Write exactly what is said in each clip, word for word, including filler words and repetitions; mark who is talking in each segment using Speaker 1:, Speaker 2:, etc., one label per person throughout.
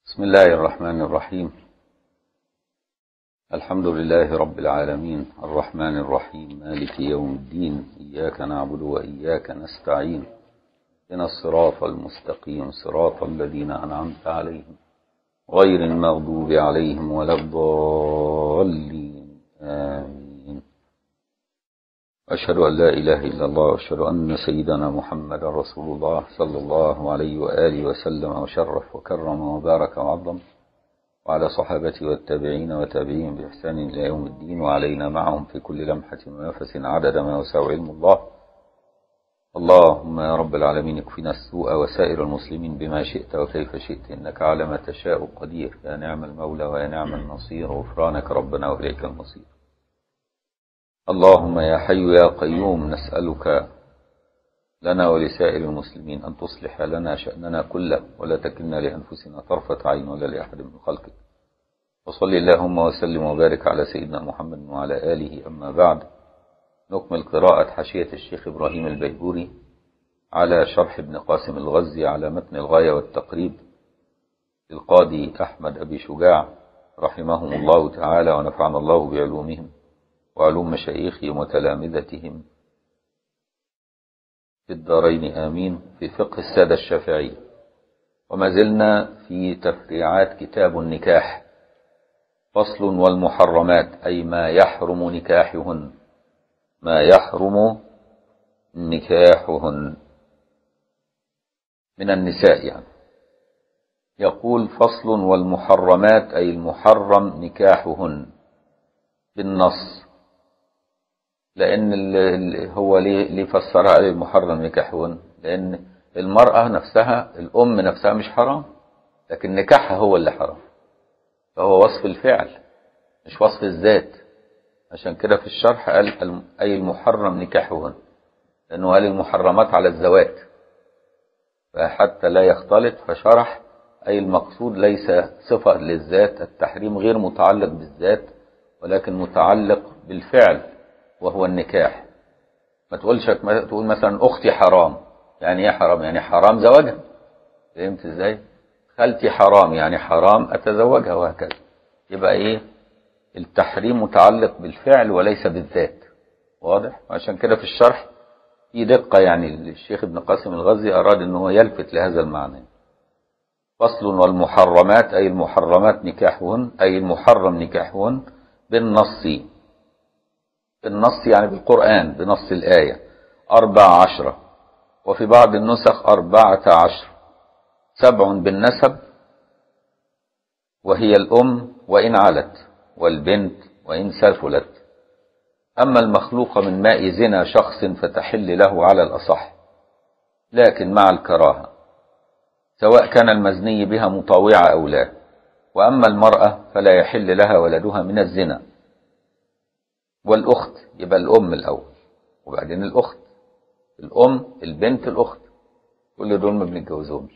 Speaker 1: بسم الله الرحمن الرحيم. الحمد لله رب العالمين الرحمن الرحيم مالك يوم الدين، إياك نعبد وإياك نستعين، اهدنا الصراط المستقيم صراط الذين أنعمت عليهم غير المغضوب عليهم ولا الضالين آمين. أشهد أن لا إله إلا الله وأشهد أن سيدنا محمد رسول الله صلى الله عليه وآله وسلم وشرف وكرم وبارك وعظم، وعلى صحابته والتابعين وتابعين بإحسان إلى يوم الدين، وعلينا معهم في كل لمحة ونفس عدد ما وسع علم الله. اللهم يا رب العالمين اكفنا السوء وسائر المسلمين بما شئت وكيف شئت، إنك على ما تشاء قدير. يا نعم المولى ويا نعم النصير، غفرانك ربنا وإليك المصير. اللهم يا حي يا قيوم نسألك لنا ولسائر المسلمين أن تصلح لنا شأننا كله، ولا تكلنا لأنفسنا طرفة عين ولا لأحد من خلقك. وصل اللهم وسلم وبارك على سيدنا محمد وعلى آله. أما بعد، نكمل قراءة حاشية الشيخ إبراهيم البيجوري على شرح ابن قاسم الغزي على متن الغاية والتقريب للقاضي أحمد أبي شجاع رحمهم الله تعالى، ونفعنا الله بعلومهم وعلوم مشايخهم وتلامذتهم في الدارين آمين، في فقه السادة الشافعي. وما زلنا في تفريعات كتاب النكاح. فصل: والمحرمات، أي ما يحرم نكاحهن، ما يحرم نكاحهن من النساء يعني. يقول: فصل: والمحرمات، أي المحرم نكاحهن بالنص. لأن هو ليه فسرها على المحرم نكاحهن؟ لأن المرأة نفسها، الأم نفسها مش حرام، لكن نكاحها هو اللي حرام، فهو وصف الفعل مش وصف الذات. عشان كده في الشرح قال أي المحرم نكاحهن، لأنه قال المحرمات على الزواج فحتى لا يختلط، فشرح أي المقصود ليس صفة للذات، التحريم غير متعلق بالذات ولكن متعلق بالفعل وهو النكاح. ما تقولش تقول مثلا أختي حرام، يعني ايه حرام؟ يعني حرام زواجها. فهمت ازاي؟ خالتي حرام، يعني حرام أتزوجها، وهكذا. يبقى ايه؟ التحريم متعلق بالفعل وليس بالذات. واضح؟ وعشان كده في الشرح في دقة، يعني الشيخ ابن قاسم الغزي أراد أنه يلفت لهذا المعنى. فصل: والمحرمات، أي المحرمات نكاحهن، أي المحرم نكاحهن بالنص. بالنص يعني بالقرآن، بنص الآية. أربع عشرة، وفي بعض النسخ أربعة عشر. سبع بالنسب وهي الأم وإن علت، والبنت وإن سفلت. أما المخلوق من ماء زنا شخص فتحل له على الأصح، لكن مع الكراهة، سواء كان المزني بها مطاوعة أو لا. وأما المرأة فلا يحل لها ولدها من الزنا. والأخت، يبقى الأم الأول وبعدين الأخت، الأم، البنت، الأخت، كل دول ما بنتجوزهمش.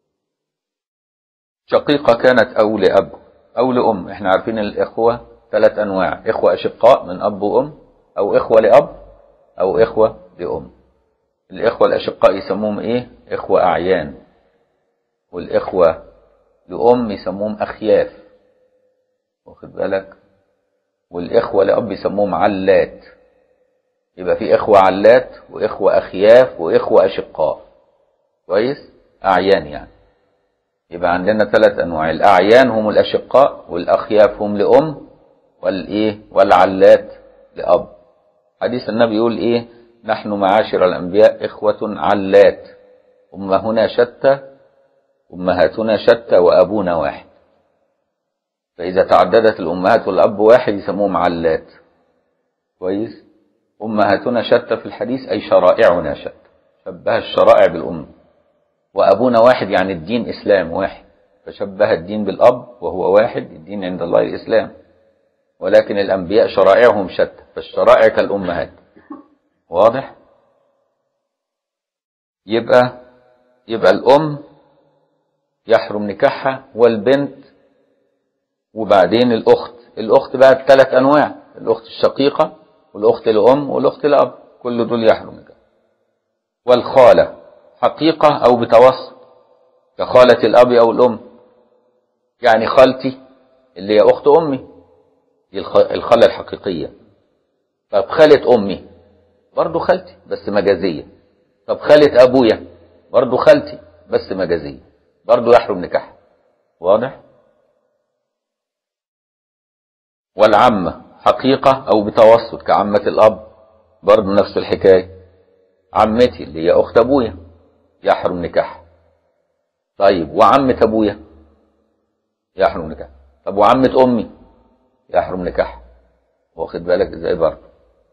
Speaker 1: شقيقة كانت أو لأب أو لأم. احنا عارفين الإخوة ثلاث أنواع: إخوة أشقاء من أب وأم، أو إخوة لأب، أو إخوة لأم. الإخوة الأشقاء يسموهم إيه؟ إخوة أعيان. والإخوة لأم يسموهم أخياف، واخد بالك؟ والإخوة لأب يسموهم علات. يبقى في إخوة علات وإخوة أخياف وإخوة أشقاء. كويس؟ أعيان يعني. يبقى عندنا ثلاث أنواع: الأعيان هم الأشقاء، والأخياف هم لأم، والإيه؟ والعلات لأب. حديث النبي يقول إيه؟ نحن معاشر الأنبياء إخوة علات، أمهنا شتى، أمهاتنا شتى، وأبونا واحد. فإذا تعددت الأمهات والأب واحد يسموهم علات. كويس؟ أمهاتنا شتى في الحديث أي شرائعنا شتى، شبه الشرائع بالأم. وأبونا واحد يعني الدين إسلام واحد، فشبه الدين بالأب وهو واحد، الدين عند الله الإسلام. ولكن الأنبياء شرائعهم شتى، فالشرائع كالأمهات. واضح؟ يبقى يبقى الأم يحرم نكاحها، والبنت، وبعدين الأخت. الأخت بقى ثلاث أنواع: الأخت الشقيقة، والأخت الأم، والأخت الأب، كل دول يحرم نكاحها. والخالة حقيقة أو بتوسط، كخالة الأب أو الأم. يعني خالتي اللي هي أخت أمي دي الخالة الحقيقية. طب خالة أمي برضو خالتي بس مجازية. طب خالة أبويا برضو خالتي بس مجازية، برضو يحرم نكاح. واضح؟ والعمة حقيقة أو بتوسط كعمة الأب برضو نفس الحكاية. عمتي اللي هي أخت أبويا يحرم نكاح. طيب وعمة أبويا يحرم نكاح. طب وعمة أمي يحرم نكاح. واخد بالك ازاي برضو.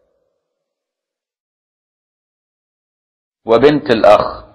Speaker 1: وبنت الأخ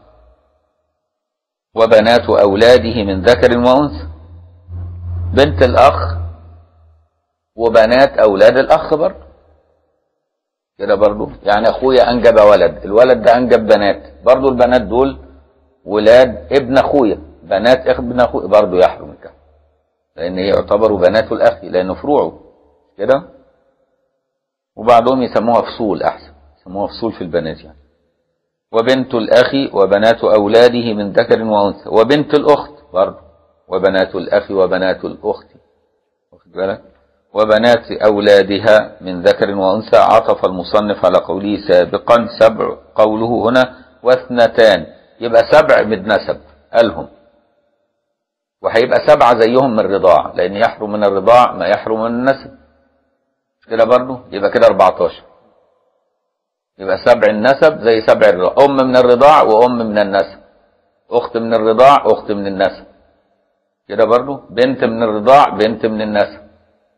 Speaker 1: وبنات أولاده من ذكر وأنثى. بنت الأخ وبنات أولاد الأخ برضو كده برضو. يعني أخويا أنجب ولد، الولد ده أنجب بنات، برضو البنات دول ولاد ابن أخويا، بنات ابن أخويا برضو يحرم الكلام، لأن يعتبروا بنات الأخ لأنه فروعه كده. وبعضهم يسموها فصول، أحسن يسموها فصول في البنات يعني. وبنت الأخ وبنات أولاده من ذكر وأنثى. وبنت الأخت برضو، وبنات الأخ وبنات الأخت، واخد بالك. وبنات أولادها من ذكر وأنثى. عطف المصنف على قوله سابقا سبع، قوله هنا واثنتان، يبقى سبع بالنسب قالهم، وهيبقى سبعة زيهم من الرضاع، لأن يحرم من الرضاع ما يحرم من النسب كده برضو. يبقى كده أربعتاشر، يبقى سبع النسب زي سبع الرضاع. أم من الرضاع وأم من النسب، أخت من الرضاع أخت من النسب كده برضو. بنت من الرضاع بنت من النسب،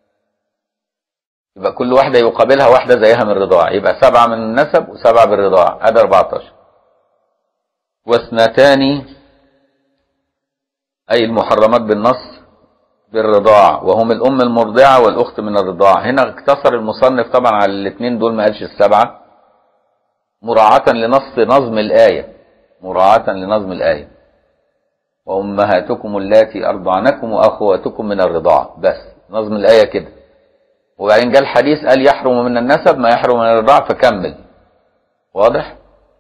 Speaker 1: يبقى كل واحدة يقابلها واحدة زيها من الرضاع، يبقى سبعة من النسب وسبعة بالرضاع، هذا أربعتاشر. واثنتان أي المحرمات بالنص بالرضاع، وهم الأم المرضعة والأخت من الرضاع. هنا اقتصر المصنف طبعا على الاثنين دول، ما قالش السبعة، مراعاة لنص نظم الآية، مراعاة لنظم الآية. وأمهاتكم اللاتي أرضعنكم وأخواتكم من الرضاعة، بس نظم الآية كده. وبعدين جاء الحديث قال يحرم من النسب ما يحرم من الرضاعة، فكمل. واضح؟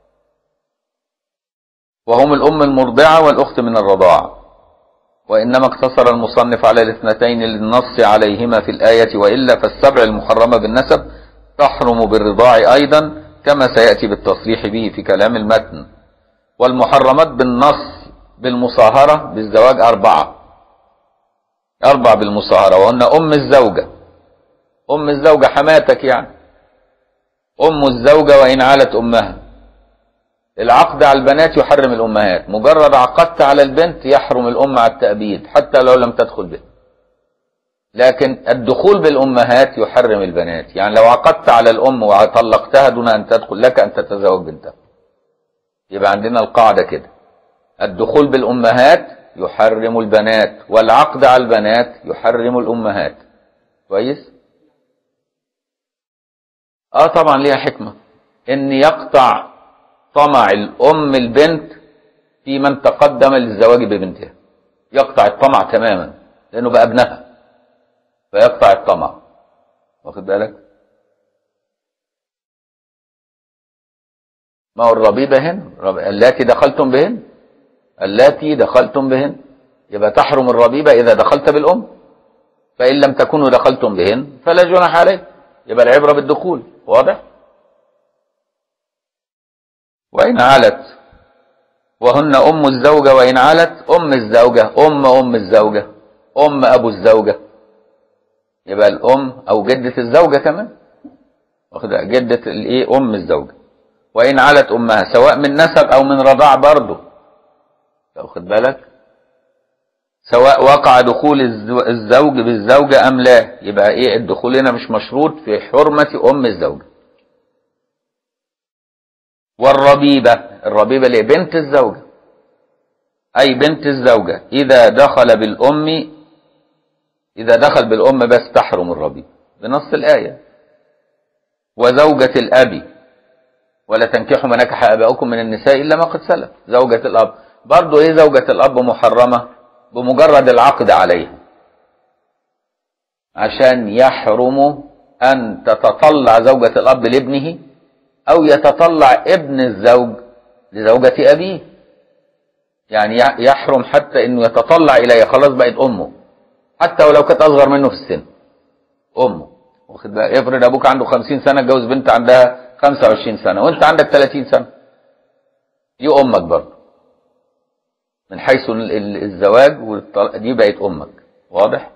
Speaker 1: وهم الأم المرضعة والأخت من الرضاعة. وإنما اقتصر المصنف على الاثنتين للنص عليهما في الآية، وإلا فالسبع المحرمة بالنسب تحرم بالرضاع أيضا، كما سيأتي بالتصريح به في كلام المتن. والمحرمات بالنص بالمصاهرة بالزواج أربعة، أربع بالمصاهرة. وأن أم الزوجة، أم الزوجة حماتك يعني، أم الزوجة وإن علت أمها. العقد على البنات يحرم الأمهات، مجرد عقدت على البنت يحرم الأم على التأبيد حتى لو لم تدخل به. لكن الدخول بالأمهات يحرم البنات، يعني لو عقدت على الأم وطلقتها دون أن تدخل لك أن تتزوج بنتها. يبقى عندنا القاعدة كده، الدخول بالأمهات يحرم البنات، والعقد على البنات يحرم الأمهات. كويس؟ آه طبعا ليها حكمة، إن يقطع طمع الأم البنت في من تقدم للزواج ببنتها، يقطع الطمع تماما لأنه بقى ابنها، فيقطع الطمع. واخد بالك؟ ما هو الربيبة هن اللاتي دخلتم بهن، اللاتي دخلتم بهن، يبقى تحرم الربيبة إذا دخلت بالأم، فإن لم تكونوا دخلتم بهن فلا جناح عليه، يبقى العبرة بالدخول. واضح؟ وإن علت، وهن أم الزوجة وإن علت، أم الزوجة أم أم الزوجة أم أبو الزوجة، يبقى الأم أو جدة الزوجة كمان، واخد جدة الإيه أم الزوجة. وإن علت أمها سواء من نسب أو من رضاع برضه، واخد بالك، سواء وقع دخول الزوج بالزوجة أم لا، يبقى إيه الدخول هنا مش مشروط في حرمة أم الزوجة. والربيبة، الربيبة اللي بنت الزوجة، أي بنت الزوجة إذا دخل بالأم، إذا دخل بالأم بس تحرم الربيبة بنص الآية. وزوجة الأب، ولا تنكحوا ما نكح آباؤكم من النساء إلا ما قد سلف. زوجة الأب برضو إيه، زوجة الأب محرمة بمجرد العقد عليها، عشان يحرم أن تتطلع زوجة الأب لابنه أو يتطلع ابن الزوج لزوجة أبيه، يعني يحرم حتى إنه يتطلع إليها، خلاص بقت أمه حتى ولو كانت اصغر منه في السن، امه. واخد بالك؟ افرض ابوك عنده خمسين سنه اتجوز بنت عندها خمسة وعشرين سنه وانت عندك ثلاثين سنه، دي امك برضه من حيث الزواج والطلاق، دي بقت امك. واضح؟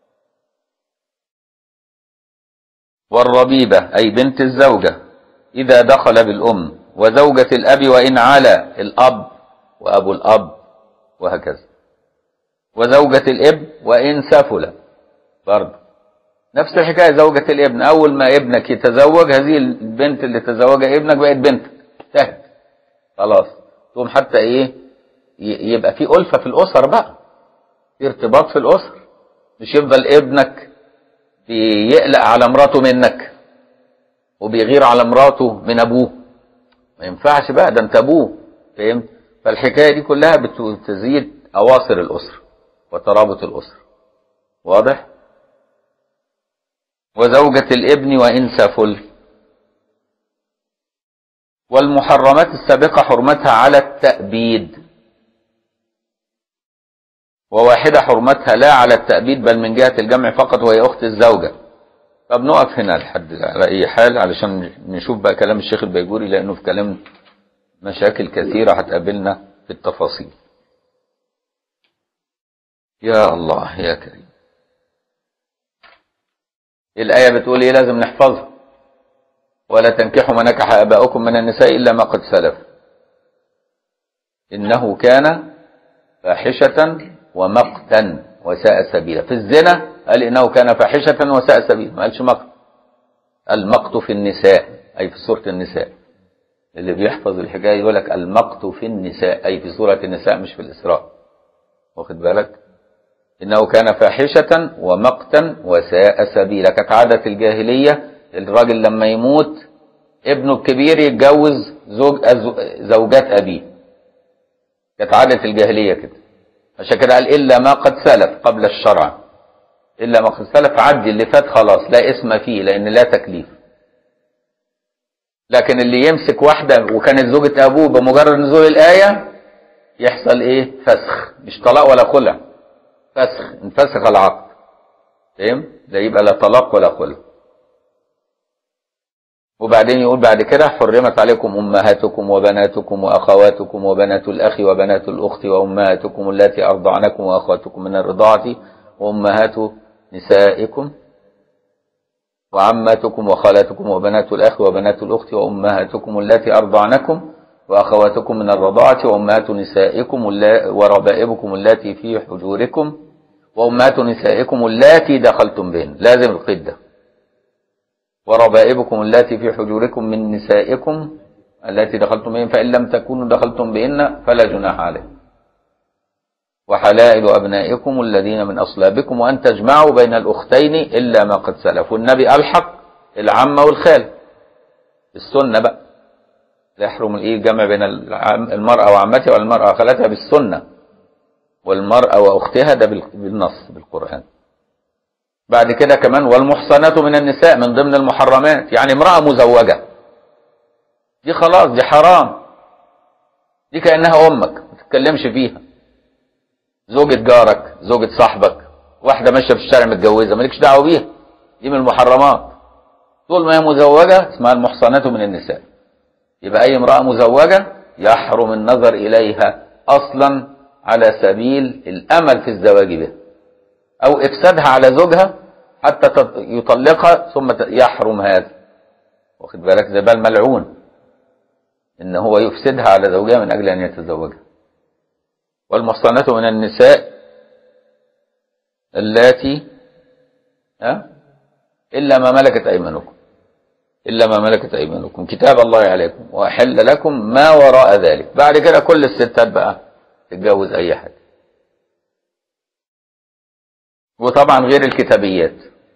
Speaker 1: والربيبه اي بنت الزوجه اذا دخل بالام، وزوجه الاب وان علا، الاب وابو الاب وهكذا، وزوجه الابن وان سفل برضه نفس الحكايه. زوجة الابن، اول ما ابنك يتزوج هذه البنت اللي تزوجها ابنك بقت بنتك، انتهت خلاص. تقوم حتى ايه يبقى في ألفة في الاسر بقى، في ارتباط في الاسر، مش يفضل ابنك بيقلق على مراته منك وبيغير على مراته من ابوه، ما ينفعش بقى، ده انت ابوه. فهمت؟ فالحكايه دي كلها بتزيد اواصر الاسره وترابط الاسره. واضح؟ وزوجة الابن وإن سفل. والمحرمات السابقة حرمتها على التأبيد، وواحدة حرمتها لا على التأبيد بل من جهة الجمع فقط وهي أخت الزوجة. طب نقف هنا لحد على أي حال علشان نشوف بقى كلام الشيخ البيجوري، لأنه في كلام مشاكل كثيرة هتقابلنا في التفاصيل. يا الله يا كريم. الآية بتقول إيه؟ لازم نحفظها. ولا تنكحوا ما نكح آباؤكم من النساء إلا ما قد سلف إنه كان فاحشة ومقتا وساء سبيلا. في الزنا قال إنه كان فاحشة وساء سبيلا، ما قالش مقت. المقت في النساء أي في سورة النساء. اللي بيحفظ الحكاية يقول لك المقت في النساء أي في سورة النساء مش في الإسراء. واخد بالك؟ إنه كان فاحشة ومقتا وساء سبيلا. كانت عادة الجاهلية الراجل لما يموت ابنه الكبير يتجوز زوج زوجات أبيه. كانت عادة الجاهلية كده. عشان كده قال إلا ما قد سلف قبل الشرع. إلا ما قد سلف، عدي اللي فات خلاص، لا اسم فيه لأن لا تكليف. لكن اللي يمسك واحدة وكانت زوجة أبوه بمجرد نزول الآية يحصل إيه؟ فسخ، مش طلاق ولا خلع، فسخ، انفسخ العقد. فهم؟ ده يبقى لا طلاق ولا خلع. وبعدين يقول بعد كده حرمت عليكم أمهاتكم وبناتكم وأخواتكم وبنات الأخ وبنات الأخت وأمهاتكم اللاتي أرضعنكم وأخواتكم من الرضاعة وأمهات نسائكم وعماتكم وخالاتكم وبنات الأخ وبنات الأخت وأمهاتكم اللاتي أرضعنكم وأخواتكم من الرضاعة وأمهات نسائكم وربائبكم اللاتي في حجوركم وأمهات نسائكم اللاتي دخلتم بهن. لازم القيد ده. وربائبكم اللاتي في حجوركم من نسائكم التي دخلتم بهن فإن لم تكونوا دخلتم بهن فلا جناح عليكم. وحلائل أبنائكم الذين من أصلابكم وأن تجمعوا بين الأختين إلا ما قد سلف. والنبي ألحق العمة والخال السنة بقى. لا يحرم الجمع بين المرأة وعمتها والمرأة وخالتها بالسنة، والمرأة وأختها ده بالنص بالقرآن. بعد كده كمان والمحصنات من النساء من ضمن المحرمات، يعني امرأة مزوجة دي خلاص دي حرام، دي كأنها أمك ما تتكلمش فيها. زوجة جارك، زوجة صاحبك، واحدة ماشية في الشارع متجوزة مالكش دعوة بيها، دي من المحرمات. طول ما هي مزوجة اسمها المحصنات من النساء. يبقى أي امرأة مزوجة يحرم النظر إليها أصلا على سبيل الأمل في الزواج بها أو إفسادها على زوجها حتى يطلقها ثم يحرم هذا. واخد بالك؟ زي بقى الملعون إن هو يفسدها على زوجها من أجل أن يتزوجها. والمحصنات من النساء اللاتي ها إلا ما ملكت أيمانكم إلا ما ملكت أيمانكم كتاب الله عليكم وأحل لكم ما وراء ذلك. بعد كده كل الستات بقى تتجوز أي حد. وطبعا غير الكتابيات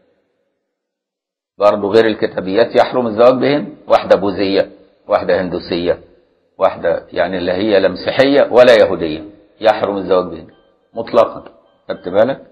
Speaker 1: برضه، غير الكتابيات يحرم الزواج بهن. واحدة بوذية، واحدة هندوسية، واحدة يعني اللي هي لا مسيحية ولا يهودية، يحرم الزواج بهن مطلقا. خدت بالك؟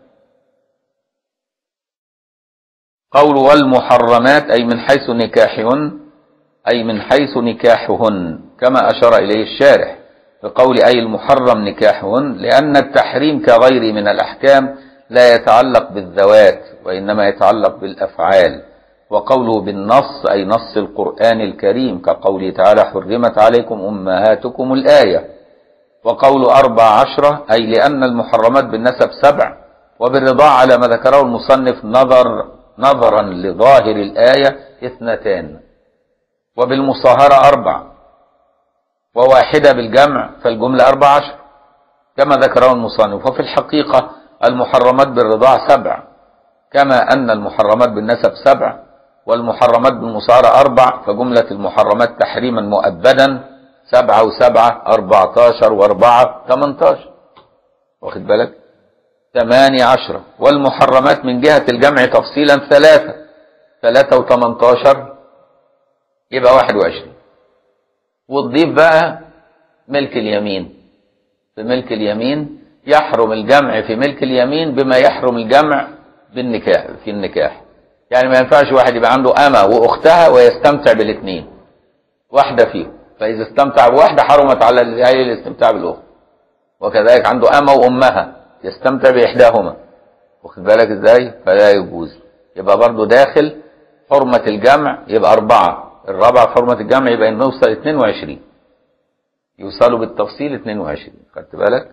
Speaker 1: قول والمحرمات أي من حيث نكاحهن أي من حيث نكاحهن كما أشار إليه الشارح بقول أي المحرم نكاحهن، لأن التحريم كغيره من الأحكام لا يتعلق بالذوات وإنما يتعلق بالأفعال. وقوله بالنص أي نص القرآن الكريم كقوله تعالى حرمت عليكم أمهاتكم الآية. وقول أربع عشرة أي لأن المحرمات بالنسب سبع وبالرضاع على ما ذكره المصنف نظر نظرا لظاهر الآية اثنتان وبالمصاهرة أربع وواحدة بالجمع فالجملة أربع عشر كما ذكره المصنف. وفي الحقيقة المحرمات بالرضاع سبع كما أن المحرمات بالنسب سبع والمحرمات بالمصاهرة أربع فجملة المحرمات تحريما مؤبدا سبعة وسبعة أربعتاشر وأربعة ثمنتاشر واخد بالك ثمانية عشرة. والمحرمات من جهة الجمع تفصيلا ثلاثة ثلاثة وثمنتاشر يبقى واحد وعشرين. وتضيف بقى ملك اليمين. في ملك اليمين يحرم الجمع في ملك اليمين بما يحرم الجمع بالنكاح في النكاح. يعني ما ينفعش واحد يبقى عنده أمة وأختها ويستمتع بالاثنين واحدة فيهم فإذا استمتع بواحدة حرمت على الاستمتاع بالأخرى. وكذلك عنده أمة وأمها يستمتع بإحداهما واخد بالك ازاي فلا يجوز. يبقى برضو داخل حرمة الجمع يبقى أربعة الرابعة حرمة الجمع يبقى نوصل اثنين وعشرين يوصلوا بالتفصيل اثنين وعشرين خدت بالك.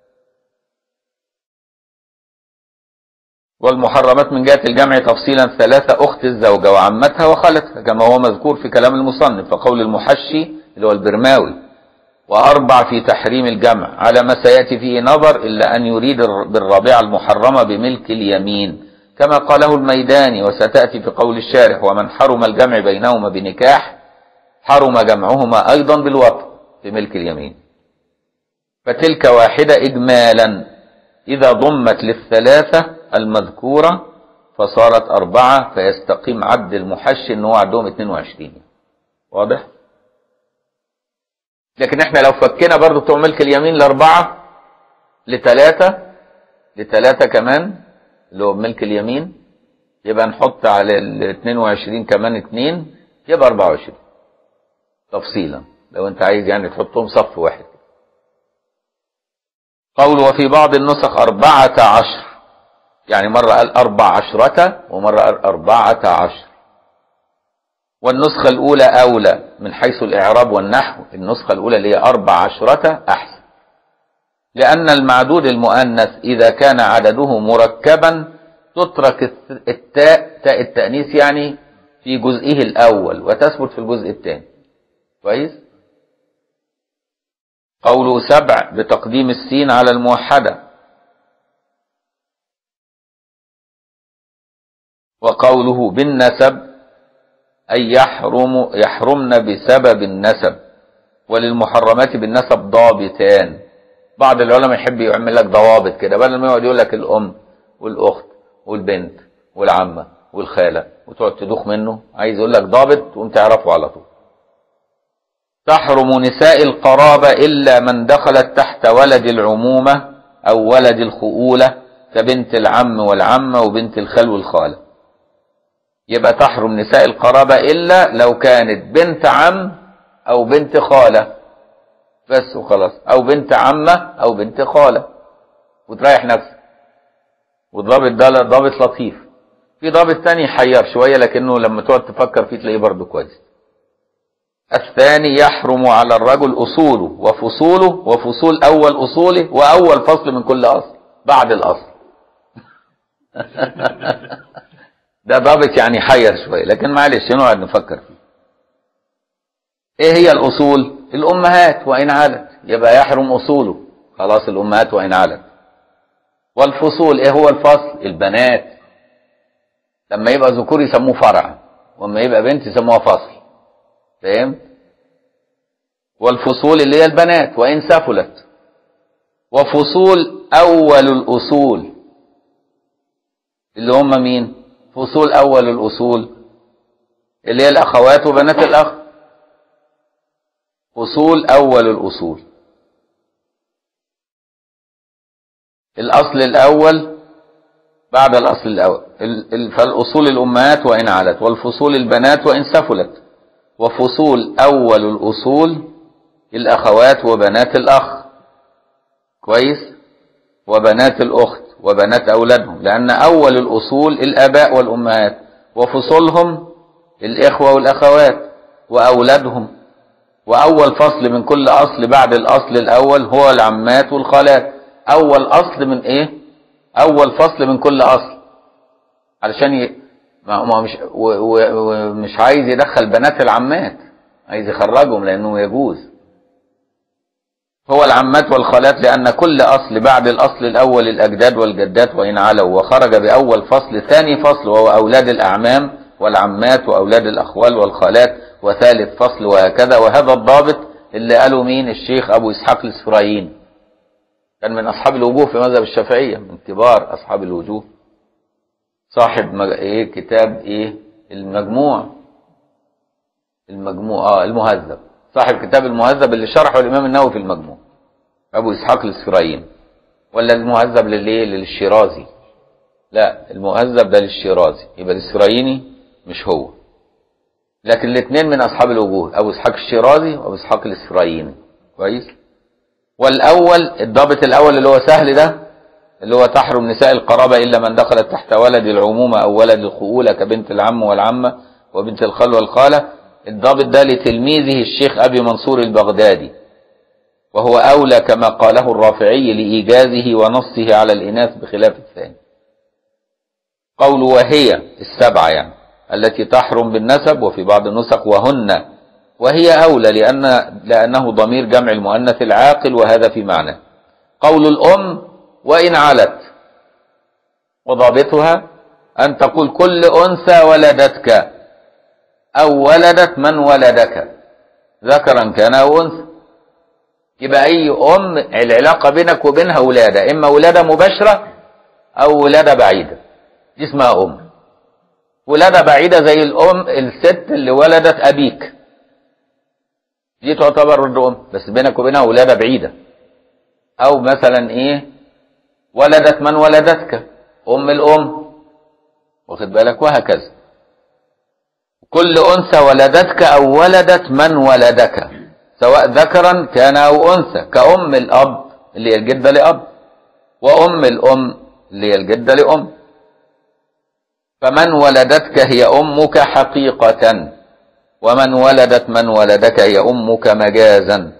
Speaker 1: والمحرمات من جهة الجمع تفصيلا ثلاثة أخت الزوجة وعمتها وخالتها كما هو مذكور في كلام المصنف فقول المحشي اللي هو البرماوي. وأربع في تحريم الجمع على ما سيأتي فيه نظر إلا أن يريد بالرابعة المحرمة بملك اليمين كما قاله الميداني وستأتي في قول الشارح ومن حرم الجمع بينهما بنكاح حرم جمعهما أيضا بالوطء بملك اليمين. فتلك واحدة إجمالا إذا ضمت للثلاثة المذكورة فصارت أربعة فيستقيم عد المحشي إن هو عندهم اثنين وعشرين واضح. لكن احنا لو فكنا برضو بتوع ملك اليمين لأربعة لثلاثة لثلاثة كمان اللي هو ملك اليمين يبقى نحط على ال اثنين وعشرين كمان اثنين يبقى أربعة وعشرين تفصيلا لو انت عايز يعني تحطهم صف واحد. قول وفي بعض النسخ أربعة عشر يعني مرة قال أربع عشرة ومرة قال أربعة عشر. والنسخة الأولى أولى من حيث الإعراب والنحو النسخة الأولى اللي هي أربع عشرة أحسن لأن المعدود المؤنث إذا كان عدده مركبا تترك التاء تاء التأنيث يعني في جزئه الأول وتثبت في الجزء الثاني كويس. قوله سبع بتقديم السين على الموحدة. وقوله بالنسب أي يحرم يحرمن بسبب النسب. وللمحرمات بالنسب ضابطان. بعض العلماء يحب يعمل لك ضوابط كده بدل ما يقعد يقول لك الأم والأخت والبنت والعمة والخالة وتقعد تدوخ منه عايز يقول لك ضابط تقوم تعرفه على طول. تحرم نساء القرابة إلا من دخلت تحت ولد العمومة أو ولد الخؤولة كبنت العم والعمة وبنت الخال والخالة. يبقى تحرم نساء القرابة إلا لو كانت بنت عم أو بنت خالة بس وخلاص أو بنت عمة أو بنت خالة وتريح نفسك. والضابط ده ضابط لطيف. في ضابط تاني يحير شوية لكنه لما تقعد تفكر فيه تلاقيه برضه كويس. الثاني يحرم على الرجل أصوله وفصوله وفصول أول أصوله وأول فصل من كل أصل بعد الأصل. ده ضابط يعني يحير شوية لكن معلش نقعد نفكر فيه. ايه هي الأصول؟ الأمهات وإن علت يبقى يحرم أصوله خلاص الأمهات وإن علت. والفصول ايه هو الفصل؟ البنات لما يبقى ذكور يسموه فرع وما يبقى بنت يسموها فصل فهمت؟ والفصول اللي هي البنات وإن سفلت. وفصول أول الأصول اللي هم مين؟ فصول أول الأصول اللي هي الأخوات وبنات الأخ. فصول أول الأصول الأصل الأول بعد الأصل الأول. فالأصول الأمهات وإن علت والفصول البنات وإن سفلت. وفصول أول الأصول الأخوات وبنات الأخ كويس وبنات الأخت وبنات أولادهم، لأن أول الأصول الآباء والأمهات، وفصولهم الإخوة والأخوات وأولادهم، وأول فصل من كل أصل بعد الأصل الأول هو العمات والخالات. أول أصل من إيه؟ أول فصل من كل أصل، علشان ي... ما مش ومش عايز يدخل بنات العمات، عايز يخرجهم لأنه يجوز. هو العمات والخالات، لأن كل أصل بعد الأصل الأول الأجداد والجدات وإن علوا، وخرج بأول فصل ثاني فصل وهو أولاد الأعمام والعمات وأولاد الأخوال والخالات، وثالث فصل، وهكذا. وهذا الضابط اللي قاله مين؟ الشيخ أبو إسحاق الإسفرايني، كان من أصحاب الوجوه في مذهب الشافعية، من كبار أصحاب الوجوه، صاحب مج... إيه كتاب إيه المجموع المجموع آه المهذب، صاحب كتاب المهذب اللي شرحه الإمام النووي في المجموع، أبو إسحاق الإسفرايني. ولا المهذب للإيه؟ للشيرازي. لا، المهذب ده للشيرازي، يبقى الإسفرايني مش هو، لكن الاثنين من أصحاب الوجوه، أبو إسحاق الشيرازي وأبو إسحاق الإسفرايني. كويس. والأول، الضابط الأول اللي هو سهل ده، اللي هو تحرم نساء القرابة إلا من دخلت تحت ولد العمومة أو ولد الخؤولة كبنت العم والعمة وبنت الخال والخالة. الضابط ده لتلميذه الشيخ أبي منصور البغدادي، وهو أولى كما قاله الرافعي لإيجازه ونصه على الإناث بخلاف الثاني. قول وهي السبعة يعني التي تحرم بالنسب، وفي بعض النسخ وهن، وهي أولى لأن لأنه ضمير جمع المؤنث العاقل، وهذا في معنى. قول الأم وإن علت، وضابطها أن تقول كل أنثى ولدتك أو ولدت من ولدك ذكرا كان أو أنثى. يبقى أي أم العلاقة بينك وبينها ولادة، إما ولادة مباشرة أو ولادة بعيدة، دي اسمها أم. ولادة بعيدة زي الأم الست اللي ولدت أبيك، دي تعتبر ولد أم، بس بينك وبينها ولادة بعيدة. أو مثلا إيه ولدت من ولدتك، أم الأم، واخد بالك، وهكذا. كل أنثى ولدتك أو ولدت من ولدك سواء ذكرا كان أو أنثى، كأم الأب اللي هي الجدة لأب، وأم الأم اللي هي الجدة لأم. فمن ولدتك هي أمك حقيقة، ومن ولدت من ولدك هي أمك مجازا.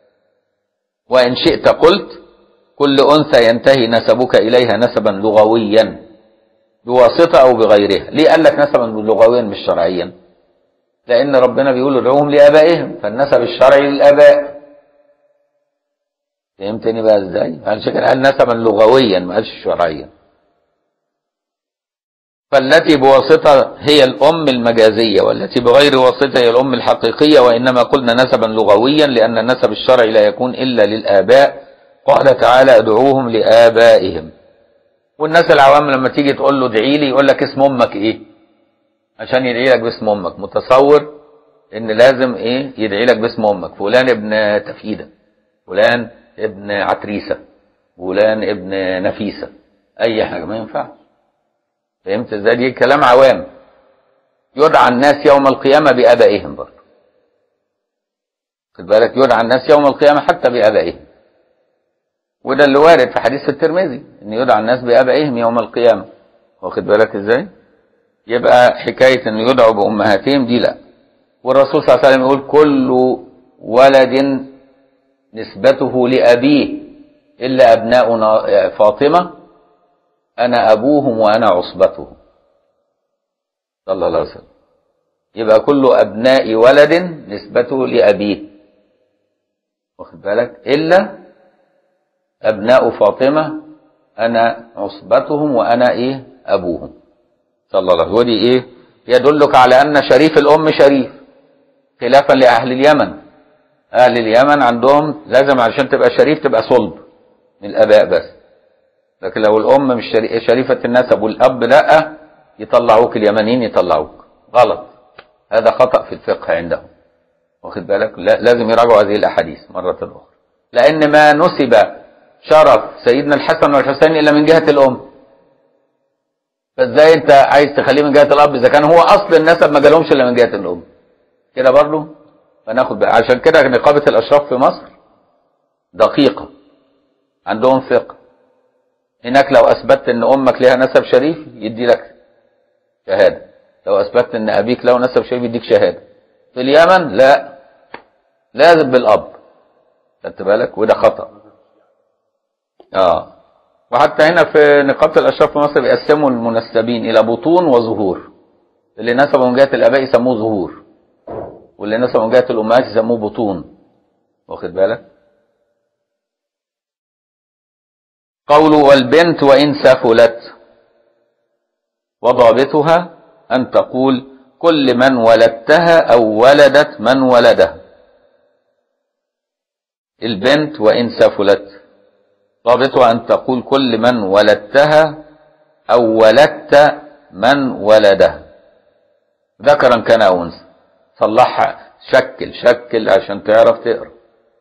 Speaker 1: وإن شئت قلت كل أنثى ينتهي نسبك إليها نسبا لغويا بواسطة أو بغيرها. ليه قال لك نسبا لغويا مش شرعيا؟ لأن ربنا بيقول ادعوهم لآبائهم، فالنسب الشرعي للآباء. فهمتني بقى ازاي؟ عشان كده قال نسبا لغويا ما قالش شرعيا. فالتي بواسطة هي الأم المجازية، والتي بغير واسطة هي الأم الحقيقية. وإنما قلنا نسبا لغويا لأن النسب الشرعي لا يكون إلا للآباء. قال تعالى ادعوهم لآبائهم. والناس العوام لما تيجي تقول له ادعي لي يقول لك اسم أمك إيه؟ عشان يدعي لك باسم أمك، متصور إن لازم إيه يدعي لك باسم أمك، فلان ابن تفيدة، فلان ابن عتريسة، فلان ابن نفيسة، أي حاجة، ما ينفعش. فهمت ازاي؟ دي كلام عوام. يدعى الناس يوم القيامة بآبائهم برضه. خد بالك، يدعى الناس يوم القيامة حتى بآبائهم. وده اللي وارد في حديث الترمذي ان يدعى الناس بآبائهم يوم القيامة. واخد بالك ازاي؟ يبقى حكاية ان يدعوا بأمهاتهم دي لا. والرسول صلى الله عليه وسلم يقول كل ولد نسبته لأبيه إلا أبناء فاطمة أنا أبوهم وأنا عصبتهم، صلى الله عليه وسلم. يبقى كل أبناء ولد نسبته لأبيه، واخد بالك، إلا أبناء فاطمة أنا عصبتهم وأنا إيه أبوهم، صلى الله عليه وسلم. ودي إيه يدلك على أن شريف الأم شريف، خلافا لأهل اليمن. أهل اليمن عندهم لازم عشان تبقى شريف تبقى صلب من الآباء بس، لكن لو الأم مش شريفة النسب والأب لأ يطلعوك، اليمنيين يطلعوك. غلط، هذا خطأ في الفقه عندهم، واخد بالك. لازم يراجعوا هذه الأحاديث مرة أخرى، لأن ما نسب شرف سيدنا الحسن والحسين إلا من جهة الأم، فازاي أنت عايز تخليه من جهة الأب إذا كان هو أصل النسب ما جالهمش إلا من جهة الأم كده برضه؟ فناخد بقى. عشان كده نقابة الأشراف في مصر دقيقة، عندهم فقه، هناك لو اثبتت ان امك لها نسب شريف يدي لك شهاده، لو اثبتت ان ابيك له نسب شريف يديك شهاده. في اليمن لا، لازم بالاب. خدت بالك؟ وده خطأ. اه وحتى هنا في نقابة الاشراف في مصر بيقسموا المنسبين الى بطون وظهور. اللي نسبوا من جهة الاباء يسموه ظهور، واللي نسبوا من جهة الامهات يسموه بطون. واخد بالك؟ قوله والبنت وان سفلت وضابطها ان تقول كل من ولدتها او ولدت من ولدها. البنت وان سفلت ضابطها ان تقول كل من ولدتها او ولدت من ولدها، ذكرا كان او انثى. صلحها، شكل شكل عشان تعرف تقرا.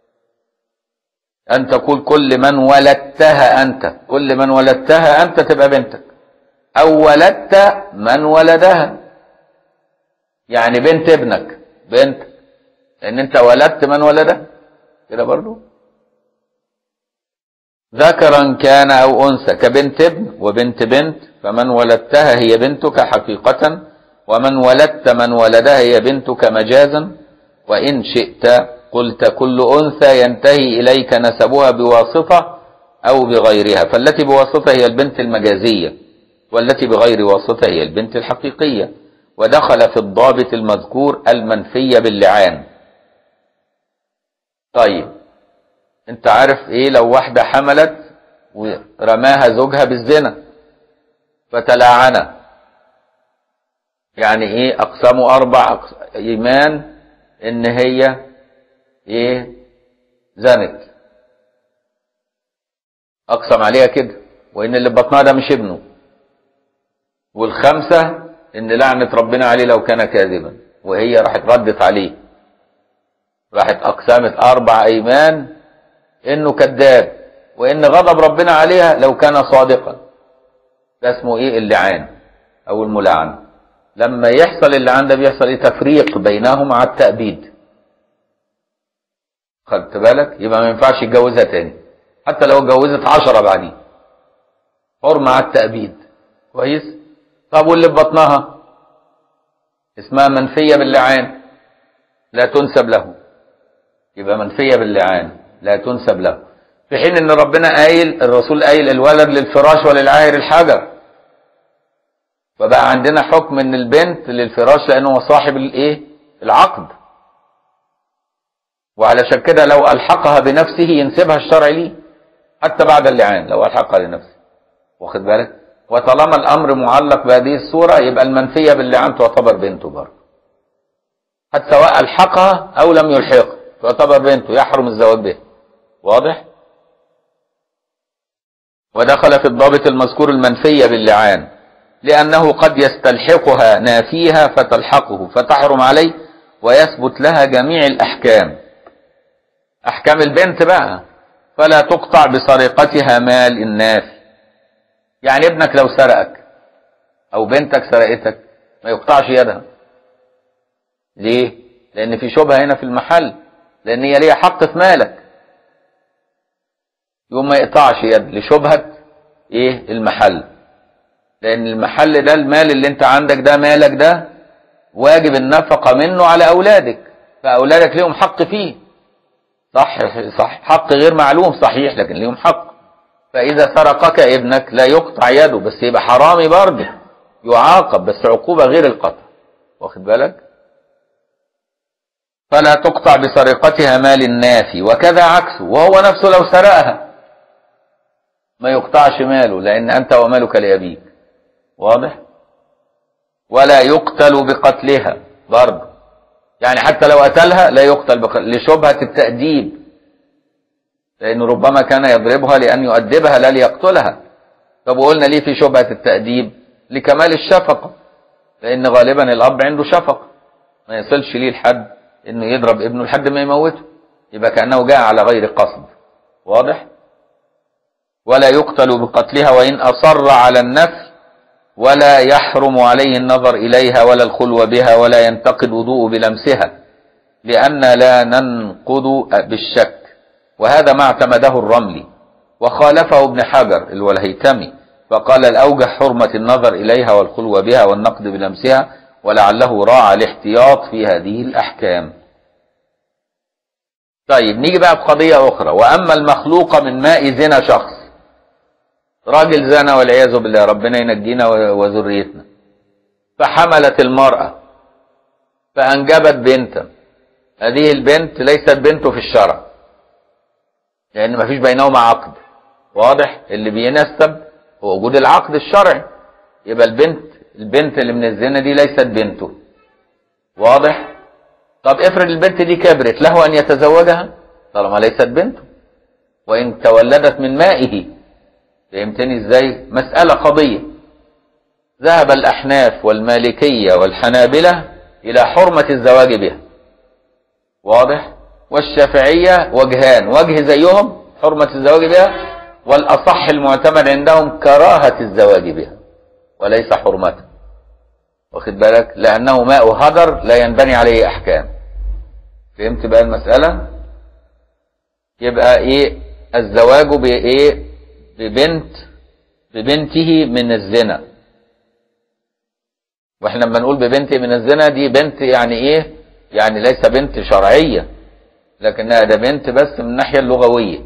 Speaker 1: ان تقول كل من ولدتها انت، كل من ولدتها انت تبقى بنتك، او ولدت من ولدها يعني بنت ابنك بنت، لان انت ولدت من ولدها كده برضو. ذكرا كان او انثى كبنت ابن وبنت بنت، فمن ولدتها هي بنتك حقيقة، ومن ولدت من ولدها هي بنتك مجازا. وان شئت قلت كل انثى ينتهي اليك نسبها بواسطة او بغيرها، فالتي بواسطة هي البنت المجازية، والتي بغير واسطة هي البنت الحقيقية. ودخل في الضابط المذكور المنفية باللعان. طيب انت عارف ايه لو واحدة حملت ورماها زوجها بالزنا فتلاعنه، يعني ايه؟ اقسموا اربع ايمان ان هي ايه؟ زنت، اقسم عليها كده، وان اللي بطنها ده مش ابنه، والخمسة ان لعنة ربنا عليه لو كان كاذبا، وهي راحت ردت عليه، راحت اقسمت اربع ايمان انه كذاب، وان غضب ربنا عليها لو كان صادقا. ده اسمه ايه؟ اللعان او الملاعنة. لما يحصل اللعان ده بيحصل ايه؟ تفريق بينهم على التأبيد. خدت بالك؟ يبقى ما ينفعش يتجوزها تاني حتى لو اتجوزت عشرة بعدين، حرمة على التأبيد. كويس؟ طب واللي ببطنها اسمها منفية باللعان، لا تنسب له، يبقى منفية باللعان لا تنسب له، في حين ان ربنا قايل، الرسول قايل الولد للفراش وللعاهر الحجر. فبقى عندنا حكم ان البنت للفراش لانه هو صاحب الايه؟ العقد. وعلشان كده لو الحقها بنفسه ينسبها الشرع ليه حتى بعد اللعان لو الحقها لنفسه. واخد بالك؟ وطالما الامر معلق بهذه الصورة يبقى المنفية باللعان تعتبر بنته برضه، حتى سواء الحقها او لم يلحقها تعتبر بنته، يحرم الزواج بها. واضح؟ ودخل في الضابط المذكور المنفية باللعان لأنه قد يستلحقها نافيها فتلحقه فتحرم عليه ويثبت لها جميع الأحكام، أحكام البنت بقى، فلا تقطع بسرقتها مال النافي. يعني ابنك لو سرقك أو بنتك سرقتك ما يقطعش يدها. ليه؟ لأن في شبهة هنا في المحل، لأن هي ليها حق في مالك، يوم ما يقطعش يد لشبهة ايه؟ المحل. لان المحل ده المال اللي انت عندك ده مالك ده واجب النفقة منه على اولادك، فاولادك ليهم حق فيه. صح صح حق غير معلوم صحيح، لكن ليهم حق. فاذا سرقك ابنك لا يقطع يده، بس يبقى حرامي برضه يعاقب، بس عقوبة غير القطع. واخد بالك؟ فلا تقطع بسرقتها مال النافي، وكذا عكسه، وهو نفسه لو سرقها ما يقطعش ماله، لأن أنت ومالك لأبيك. واضح؟ ولا يقتل بقتلها برضه، يعني حتى لو قتلها لا يقتل بقتل لشبهة التأديب، لأنه ربما كان يضربها لأن يؤدبها لا ليقتلها. طب وقلنا ليه في شبهة التأديب؟ لكمال الشفقة، لأن غالبا الأب عنده شفقة ما يصلش ليه الحد إنه يضرب ابنه لحد ما يموته، يبقى كأنه جاء على غير قصد. واضح؟ ولا يقتل بقتلها وإن أصر على النفي، ولا يحرم عليه النظر إليها ولا الخلوة بها، ولا ينتقد وضوء بلمسها، لأن لا ننقض بالشك، وهذا ما اعتمده الرملي وخالفه ابن حجر اللي هو الهيثمي فقال الأوجه حرمة النظر إليها والخلوة بها والنقد بلمسها، ولعله راعى الاحتياط في هذه الأحكام. طيب نيجي بقى بقضية أخرى. وأما المخلوق من ماء زنا شخص، راجل زنا والعياذ بالله، ربنا ينجينا وذريتنا، فحملت المرأة فأنجبت بنتا، هذه البنت ليست بنته في الشرع لأن ما فيش بينهما عقد، واضح؟ اللي بينسب هو وجود العقد الشرعي، يبقى البنت البنت اللي من الزنا دي ليست بنته، واضح؟ طب افرض البنت دي كبرت، له أن يتزوجها طالما ليست بنته وإن تولدت من مائه. فهمتني ازاي؟ مسألة قضية. ذهب الأحناف والمالكية والحنابلة إلى حرمة الزواج بها، واضح؟ والشافعية وجهان، وجه زيهم حرمة الزواج بها، والأصح المعتمد عندهم كراهة الزواج بها وليس حرمته، واخد بالك؟ لأنه ماء هدر لا ينبني عليه أحكام. فهمت بقى المسألة؟ يبقى إيه الزواج بإيه؟ ببنت ببنته من الزنا. واحنا لما نقول ببنته من الزنا دي بنت يعني ايه؟ يعني ليس بنت شرعية، لكنها ده بنت بس من الناحية اللغوية،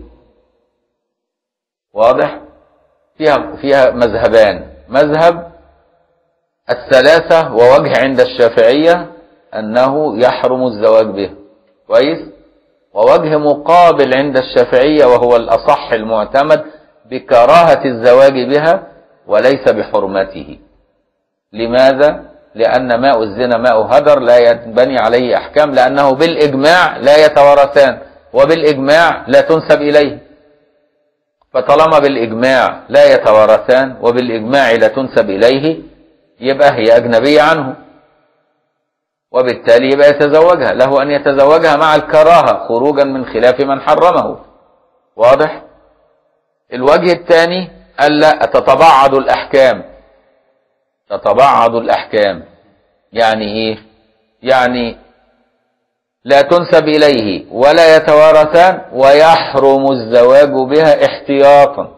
Speaker 1: واضح؟ فيها فيها مذهبان، مذهب الثلاثة ووجه عند الشافعية أنه يحرم الزواج به، كويس؟ ووجه مقابل عند الشافعية وهو الأصح المعتمد بكراهة الزواج بها وليس بحرمته. لماذا؟ لأن ماء الزنا ماء هدر لا ينبني عليه أحكام، لأنه بالإجماع لا يتوارثان وبالإجماع لا تنسب إليه. فطالما بالإجماع لا يتوارثان وبالإجماع لا تنسب إليه يبقى هي أجنبية عنه، وبالتالي يبقى يتزوجها، له أن يتزوجها مع الكراهة خروجا من خلاف من حرمه، واضح؟ الوجه الثاني ألا تتبعض الأحكام. تتبعض الأحكام يعني إيه؟ يعني لا تنسب إليه ولا يتوارثان ويحرم الزواج بها احتياطا،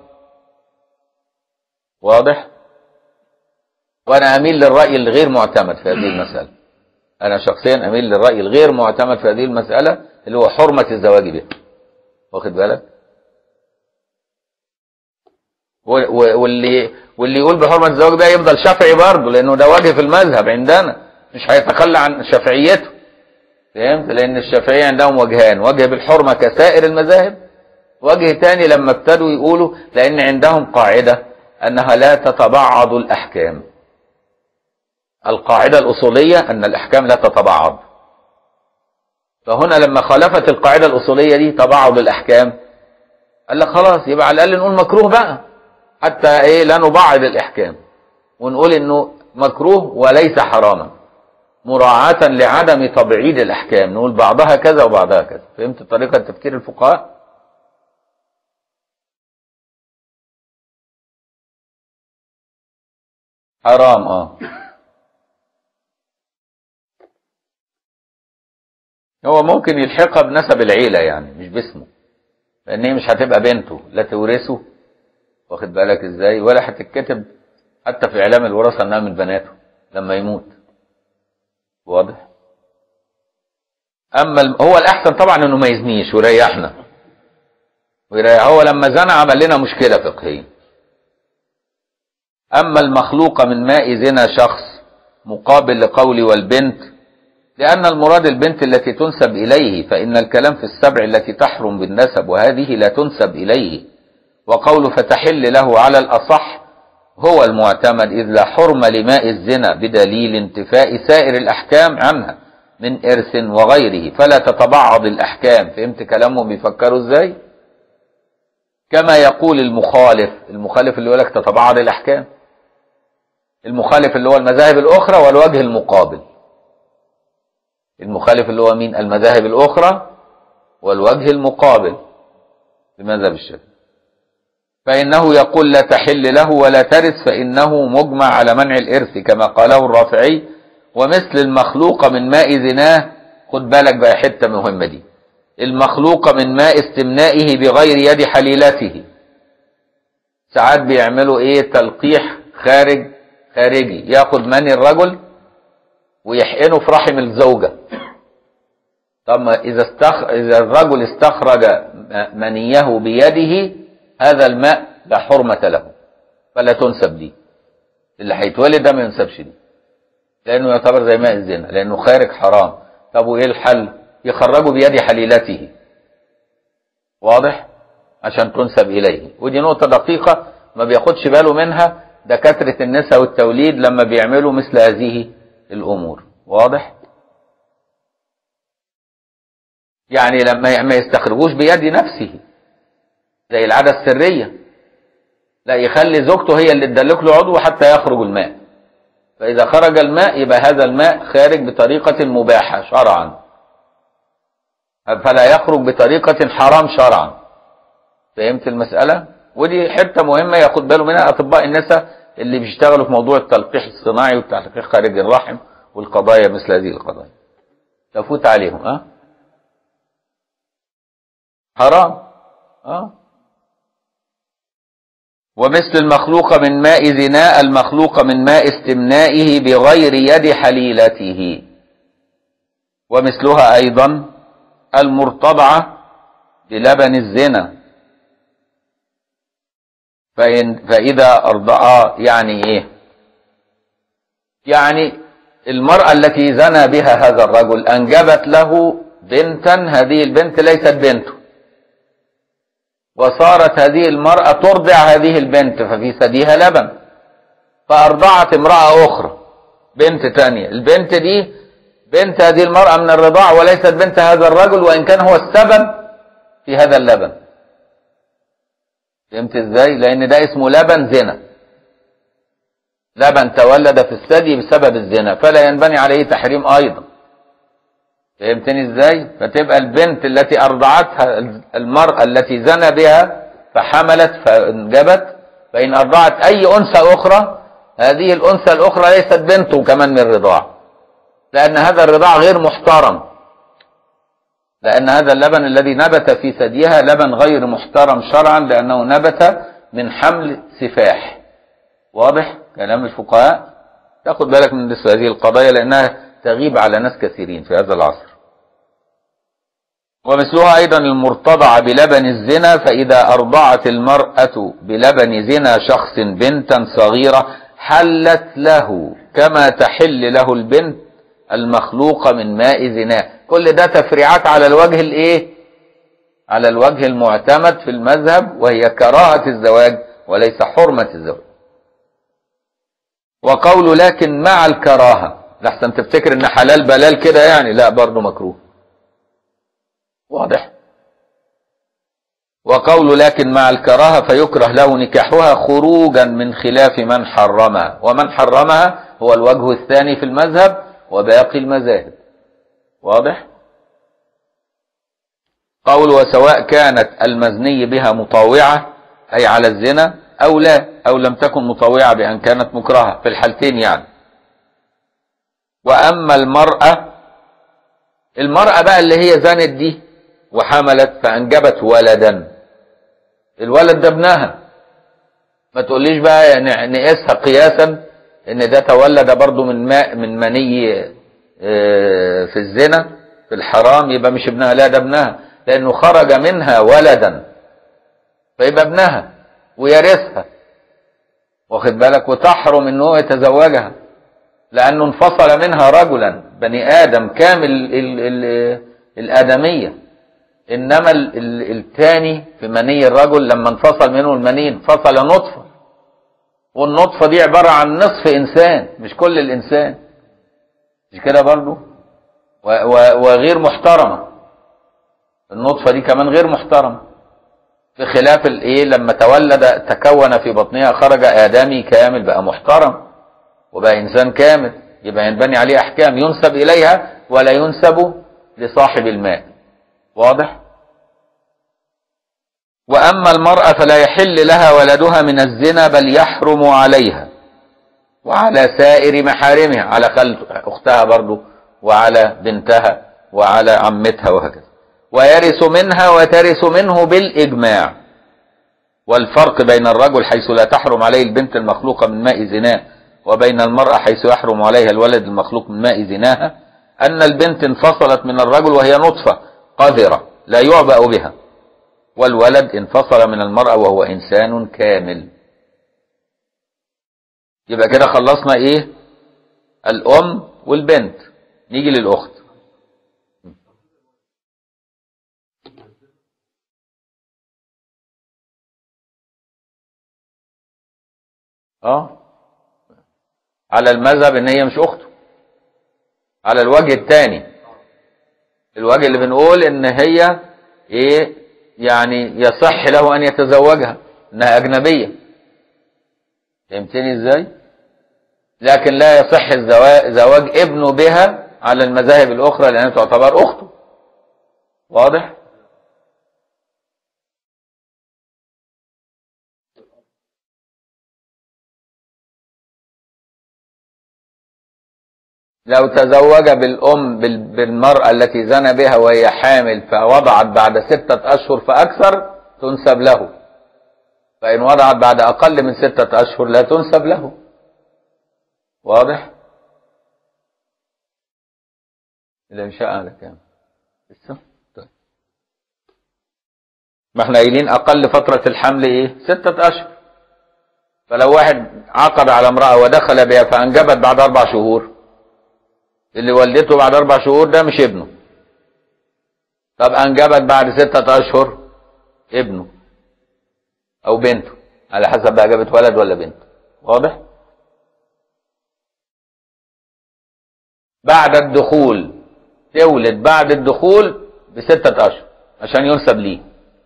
Speaker 1: واضح؟ وأنا أميل للرأي الغير معتمد في هذه المسألة، أنا شخصيا أميل للرأي الغير معتمد في هذه المسألة اللي هو حرمة الزواج بها، واخد بالك؟ واللي واللي يقول بحرمة الزواج بها يفضل شافعي برضه، لأنه ده وجه في المذهب عندنا، مش هيتخلى عن شافعيته. فهمت؟ لأن الشافعية عندهم وجهان، وجه بالحرمة كسائر المذاهب، وجه تاني لما ابتدوا يقولوا لأن عندهم قاعدة أنها لا تتبعض الأحكام. القاعدة الأصولية أن الأحكام لا تتبعض، فهنا لما خالفت القاعدة الأصولية دي تبعض الأحكام قال لك خلاص يبقى على الأقل نقول مكروه بقى، حتى إيه لا نبعض الأحكام ونقول إنه مكروه وليس حراما، مراعاة لعدم تبعيد الأحكام، نقول بعضها كذا وبعضها كذا. فهمت طريقة تفكير الفقهاء؟ حرام اه هو ممكن يلحقها بنسب العيلة يعني مش باسمه، لأن هي مش هتبقى بنته، لا تورثه، واخد بالك ازاي؟ ولا هتتكتب حتى في إعلام الوراثة انها من بناته لما يموت، واضح؟ اما هو الاحسن طبعا انه ما يزنيش ويريحنا ويريح، هو لما زنى عمل لنا مشكلة فقهية. اما المخلوق من ماء زنا شخص مقابل لقول والبنت، لأن المراد البنت التي تنسب إليه، فإن الكلام في السبع التي تحرم بالنسب وهذه لا تنسب إليه، وقول فتحل له على الأصح هو المعتمد، إذ لا حرم لماء الزنا بدليل انتفاء سائر الأحكام عنها من إرث وغيره، فلا تتبعض الأحكام. فهمت كلامهم بيفكروا إزاي؟ كما يقول المخالف، المخالف اللي يقولك تتبعض الأحكام، المخالف اللي هو المذاهب الأخرى والوجه المقابل. المخالف اللي هو مين؟ المذاهب الأخرى والوجه المقابل لمذهب الشافعي. فإنه يقول لا تحل له ولا ترث، فإنه مجمع على منع الإرث كما قاله الرافعي، ومثل المخلوق من ماء زناه. خد بالك بقى حتة مهمة دي، المخلوق من ماء استمنائه بغير يد حليلته، ساعات بيعملوا ايه؟ تلقيح خارج خارجي، ياخد مني الرجل ويحقنه في رحم الزوجة. طب ما اذا استخ... اذا الرجل استخرج منيه بيده، هذا الماء لا حرمة له، فلا تنسب دي. اللي هيتولد ده ما ينسبش دي، لانه يعتبر زي ماء الزنا، لانه خارج حرام. طب وايه الحل؟ يخرجه بيد حليلته، واضح؟ عشان تنسب اليه. ودي نقطة دقيقة ما بياخدش باله منها دكاترة النساء والتوليد لما بيعملوا مثل هذه الامور، واضح؟ يعني لما ما يستخرجوش بيد نفسه زي العادة السرية، لا، يخلي زوجته هي اللي تدلك له عضو حتى يخرج الماء. فإذا خرج الماء يبقى هذا الماء خارج بطريقة مباحة شرعا، فلا يخرج بطريقة حرام شرعا. فهمت المسألة؟ ودي حتة مهمة ياخد باله منها أطباء النساء اللي بيشتغلوا في موضوع التلقيح الصناعي والتلقيح خارج الرحم والقضايا مثل هذه القضايا. تفوت عليهم. أه؟ حرام. أه؟ ومثل المخلوق من ماء زناء المخلوق من ماء استمنائه بغير يد حليلته. ومثلها أيضا المرتضعة بلبن الزنا، فإن فإذا أرضعا، يعني إيه؟ يعني المرأة التي زنى بها هذا الرجل أنجبت له بنتا، هذه البنت ليست بنته، وصارت هذه المرأة ترضع هذه البنت، ففي ثديها لبن، فأرضعت امرأة أخرى بنت تانية. البنت دي بنت هذه المرأة من الرضاع وليست بنت هذا الرجل، وإن كان هو السبب في هذا اللبن. فهمت ازاي؟ لأن ده اسمه لبن زنا، لبن تولد في الثدي بسبب الزنا، فلا ينبني عليه تحريم أيضا. فهمتني ازاي؟ فتبقى البنت التي أرضعتها المرأة التي زنى بها فحملت فانجبت، فإن أرضعت أي أنثى أخرى، هذه الأنثى الأخرى ليست بنته كمان من الرضاع، لأن هذا الرضاع غير محترم، لأن هذا اللبن الذي نبت في ثديها لبن غير محترم شرعا، لأنه نبت من حمل سفاح. واضح كلام الفقهاء؟ تاخد بالك من هذه القضايا لأنها تغيب على ناس كثيرين في هذا العصر. ومثلها أيضا المرتضع بلبن الزنا، فإذا أرضعت المرأة بلبن زنا شخص بنتا صغيرة حلت له كما تحل له البنت المخلوقة من ماء زنا. كل ده تفريعات على الوجه الايه؟ على الوجه المعتمد في المذهب، وهي كراهة الزواج وليس حرمة الزواج. وقول لكن مع الكراهة، لحسن تفتكر ان حلال بلال كده يعني، لا، برضه مكروه. واضح؟ وقول لكن مع الكراهة فيكره له نكاحها خروجا من خلاف من حرمها، ومن حرمها هو الوجه الثاني في المذهب وباقي المذاهب. واضح؟ قول وسواء كانت المزني بها مطاوعة أي على الزنا أو لا، أو لم تكن مطاوعة بأن كانت مكرهة، في الحالتين يعني. وأما المرأة المرأة بقى اللي هي زنت دي وحملت فأنجبت ولدا، الولد ده ابنها، ما تقوليش بقى نقيسها قياسا ان ده تولد برضو من ماء من مني في الزنا في الحرام يبقى مش ابنها، لا، ده ابنها، لانه خرج منها ولدا فيبقى ابنها ويرثها، واخد بالك؟ وتحرم انه يتزوجها لانه انفصل منها رجلا، بني ادم كامل ال ال الادميه. انما الثاني في مني الرجل لما انفصل منه المني انفصل نطفه، والنطفه دي عباره عن نصف انسان، مش كل الانسان، مش كده برضو؟ وغير محترمه، النطفه دي كمان غير محترمه، بخلاف الايه لما تولد تكون في بطنها خرج ادمي كامل بقى محترم وبقى انسان كامل، يبقى ينبني عليه احكام ينسب اليها ولا ينسب لصاحب الماء. واضح؟ واما المرأة فلا يحل لها ولدها من الزنا، بل يحرم عليها وعلى سائر محارمها، على خالة اختها برضو وعلى بنتها وعلى عمتها وهكذا، ويرث منها وترث منه بالاجماع. والفرق بين الرجل حيث لا تحرم عليه البنت المخلوقة من ماء زناه وبين المرأة حيث يحرم عليها الولد المخلوق من ماء زناها أن البنت انفصلت من الرجل وهي نطفة قذرة لا يعبأ بها، والولد انفصل من المرأة وهو إنسان كامل. يبقى كده خلصنا إيه؟ الأم والبنت. نيجي للأخت. اه على المذهب ان هي مش اخته، على الوجه الثاني، الوجه اللي بنقول ان هي ايه يعني يصح له ان يتزوجها انها اجنبيه. فهمتني ازاي؟ لكن لا يصح الزواج زواج ابنه بها على المذاهب الاخرى لانها تعتبر اخته. واضح؟ لو تزوج بالأم بالمرأة التي زنى بها وهي حامل فوضعت بعد ستة أشهر فأكثر تنسب له، فإن وضعت بعد أقل من ستة أشهر لا تنسب له. واضح؟ إذا مش على كام؟ طيب. ما احنا قايلين أقل فترة الحمل إيه؟ ستة أشهر. فلو واحد عقد على امرأة ودخل بها فأنجبت بعد أربع شهور، اللي ولدته بعد أربع شهور ده مش ابنه. طب أنجبت بعد ستة أشهر ابنه أو بنته، على حسب بقى جابت ولد ولا بنت. واضح؟ بعد الدخول تولد بعد الدخول بستة أشهر عشان ينسب ليه.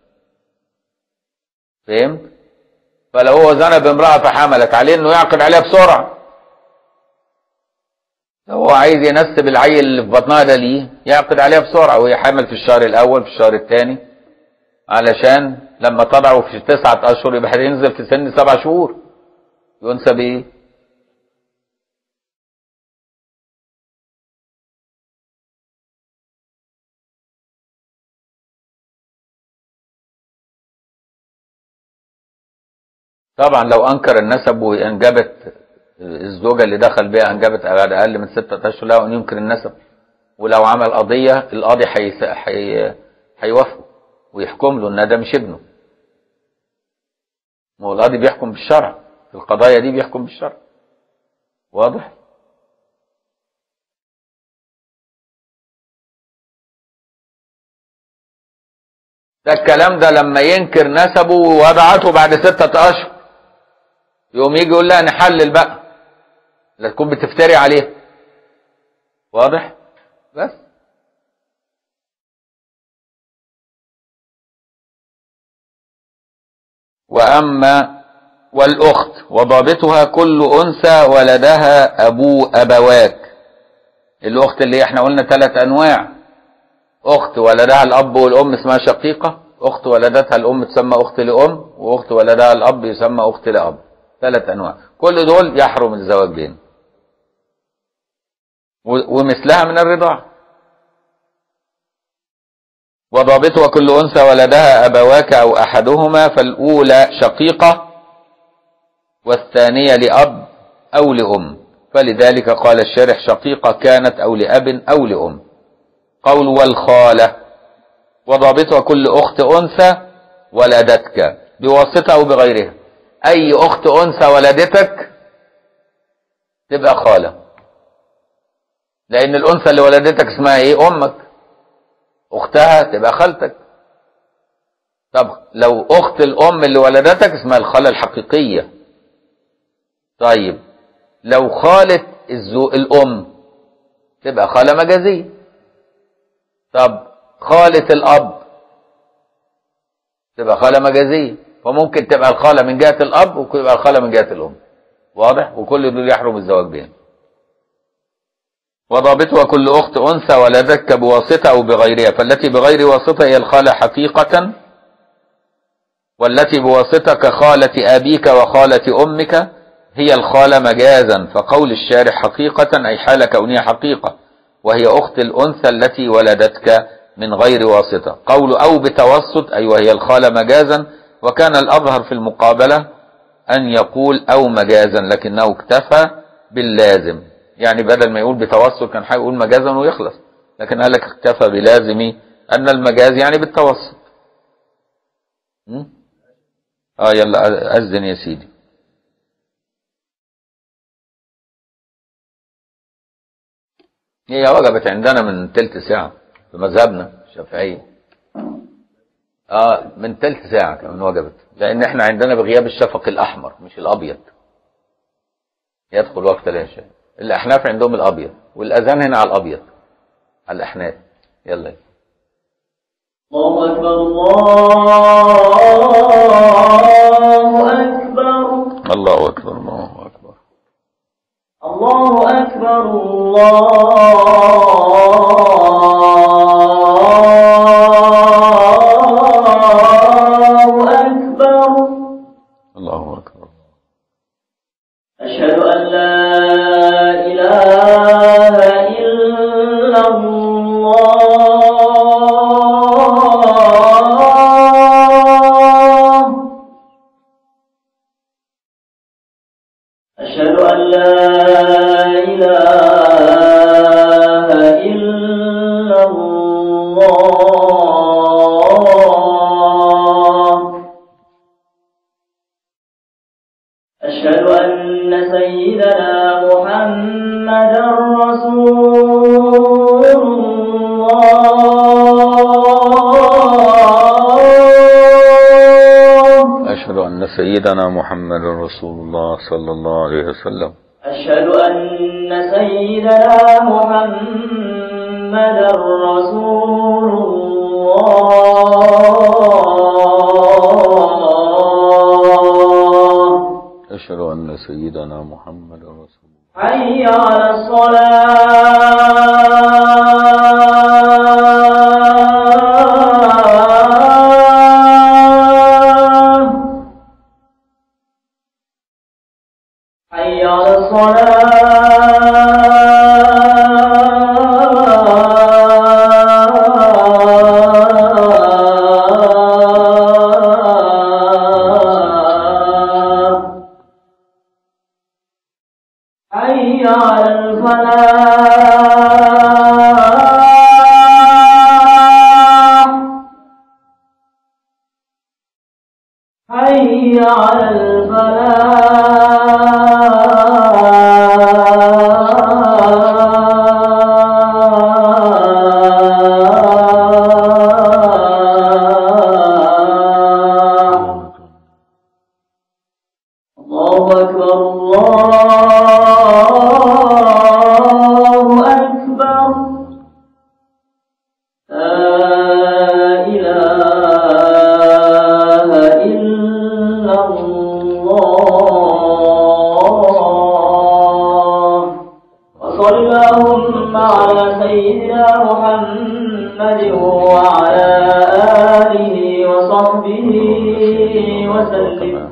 Speaker 1: فهمت؟ فلو هو زنى بامرأة فحملت عليه إنه يعقد عليها بسرعة. هو عايز ينسب العيل اللي في بطنها ده ليه يعقد عليها بسرعة وهي حامل في الشهر الأول في الشهر الثاني، علشان لما تضعه في تسعة أشهر يبقى هينزل في سن سبع شهور ينسب إيه؟ طبعا لو أنكر النسب وأنجبت الزوجة اللي دخل بها أنجبت بعد أقل من ستة أشهر له أن ينكر النسب، ولو عمل قضية القاضي هيوافقه ويحكم له إن ده مش ابنه. ما هو القاضي بيحكم بالشرع، في القضايا دي بيحكم بالشرع. واضح؟ ده الكلام ده لما ينكر نسبه ووضعته بعد ستة أشهر يقوم يجي يقول لها نحلل بقى، لا تكون بتفتري عليه. واضح؟ بس وأما والأخت وضابطها كل أنثى ولدها أبو أبواك. الأخت اللي احنا قلنا ثلاث أنواع: أخت ولدها الأب والأم اسمها شقيقة، أخت ولدتها الأم تسمى أخت لأم، وأخت ولدها الأب يسمى أخت لأب. ثلاث أنواع، كل دول يحرم الزواج بينهم. ومثلها من الرضاعة. وضابطها كل أنثى ولدها أبواك أو أحدهما، فالأولى شقيقة والثانية لأب أو لأم، فلذلك قال الشارح شقيقة كانت أو لأب أو لأم. قول والخالة وضابطها كل أخت أنثى ولدتك بواسطة أو بغيرها. أي أخت أنثى ولدتك تبقى خالة، لأن الأنثى اللي ولدتك اسمها إيه؟ أمك. أختها تبقى خالتك. طب لو أخت الأم اللي ولدتك اسمها الخالة الحقيقية. طيب لو خالة الزو الأم تبقى خالة مجازية. طب خالة الأب تبقى خالة مجازية، فممكن تبقى الخالة من جهة الأب وممكن تبقى الخالة من جهة الأم. واضح؟ وكل دول يحرم الزواج بينهم. وضابطها كل أخت أنثى ولدتك بواسطة أو بغيرها، فالتي بغير واسطة هي الخالة حقيقة، والتي بواسطة كخالة أبيك وخالة أمك هي الخالة مجازا. فقول الشارح حقيقة أي حال كونها حقيقة، وهي أخت الأنثى التي ولدتك من غير واسطة. قول أو بتوسط أي وهي الخالة مجازا وكان الأظهر في المقابلة أن يقول أو مجازا، لكنه اكتفى باللازم، يعني بدل ما يقول بتوسط كان هيقول مجازا ويخلص، لكن قال لك اكتفى بلازم أن المجاز يعني بالتوسط. م? اه يلا أذن يا سيدي. هي وجبت عندنا من تلت ساعة في مذهبنا الشافعي. اه من تلت ساعة كمان وجبت، لأن احنا عندنا بغياب الشفق الأحمر مش الأبيض يدخل وقت العشاء. الأحناف عندهم الأبيض، والأذان هنا على الأبيض على الأحناف. يلا.
Speaker 2: الله أكبر الله أكبر
Speaker 1: الله أكبر الله أكبر
Speaker 2: الله أكبر الله أكبر
Speaker 1: الله أكبر.
Speaker 2: أشهد أن لا إله إلا الله أشهد أن لا إله إلا الله أشهد أن سيدنا محمدا رسول الله
Speaker 1: أشهد أن سيدنا محمد رسول الله صلى الله عليه وسلم
Speaker 2: أشهد أن سيدنا محمدا رسول الله
Speaker 1: أشهد أن سيدنا محمد رسول الله.
Speaker 2: حي على الصلاة حي على الصلاة حي على الفلاح حي على الفلاح. الله أكبر الله أكبر لا إله إلا الله. وصل اللهم على سيدنا محمد وعلى آله وصحبه وسلم.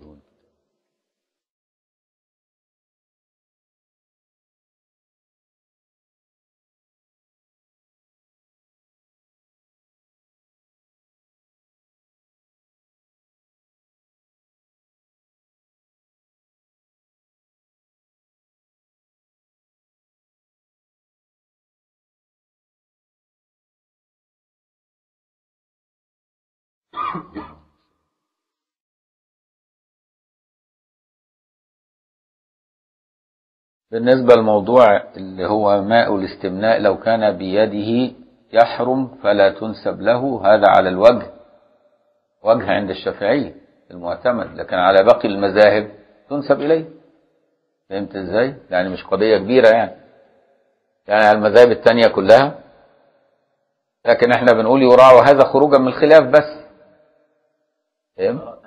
Speaker 1: بالنسبة للموضوع اللي هو ماء الاستمناء لو كان بيده يحرم فلا تنسب له، هذا على الوجه وجه عند الشافعي المعتمد، لكن على باقي المذاهب تنسب إليه. فهمت ازاي؟ يعني مش قضية كبيرة يعني يعني على المذاهب التانية كلها، لكن احنا بنقول يراعى، وهذا خروجا من الخلاف بس. فهم؟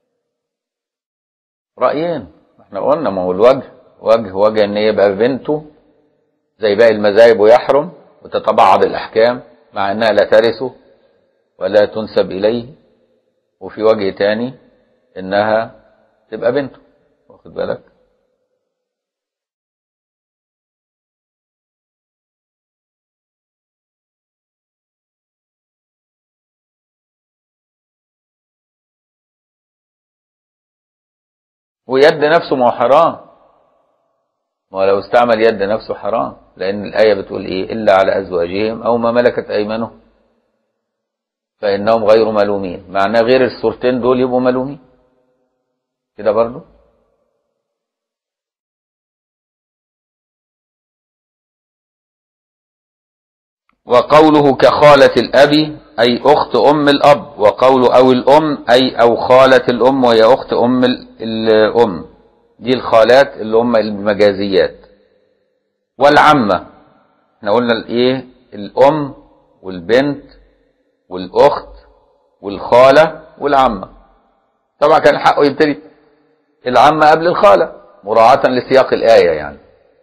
Speaker 1: رأيين احنا قلنا، ما هو الوجه وجه وجه ان يبقى بنته زي باقي المذاهب ويحرم وتتبعض الأحكام مع أنها لا ترثه ولا تنسب إليه، وفي وجه تاني إنها تبقى بنته. واخد بالك؟ ويد نفسه ما هو حرام، ما هو لو استعمل يد نفسه حرام، لأن الآية بتقول إيه؟ إلا على أزواجهم أو ما ملكت أيمانهم فإنهم غير ملومين، معناه غير الصورتين دول يبقوا ملومين كده برضو. وقوله كخالة الأب أي أخت أم الأب، وقوله أو الأم أي أو خالة الأم وهي أخت أم الأم، دي الخالات اللي هم المجازيات. والعمة احنا قلنا الايه؟ الأم والبنت والأخت والخالة والعمة. طبعا كان حقه يبتدي العمة قبل الخالة مراعاة لسياق الآية يعني.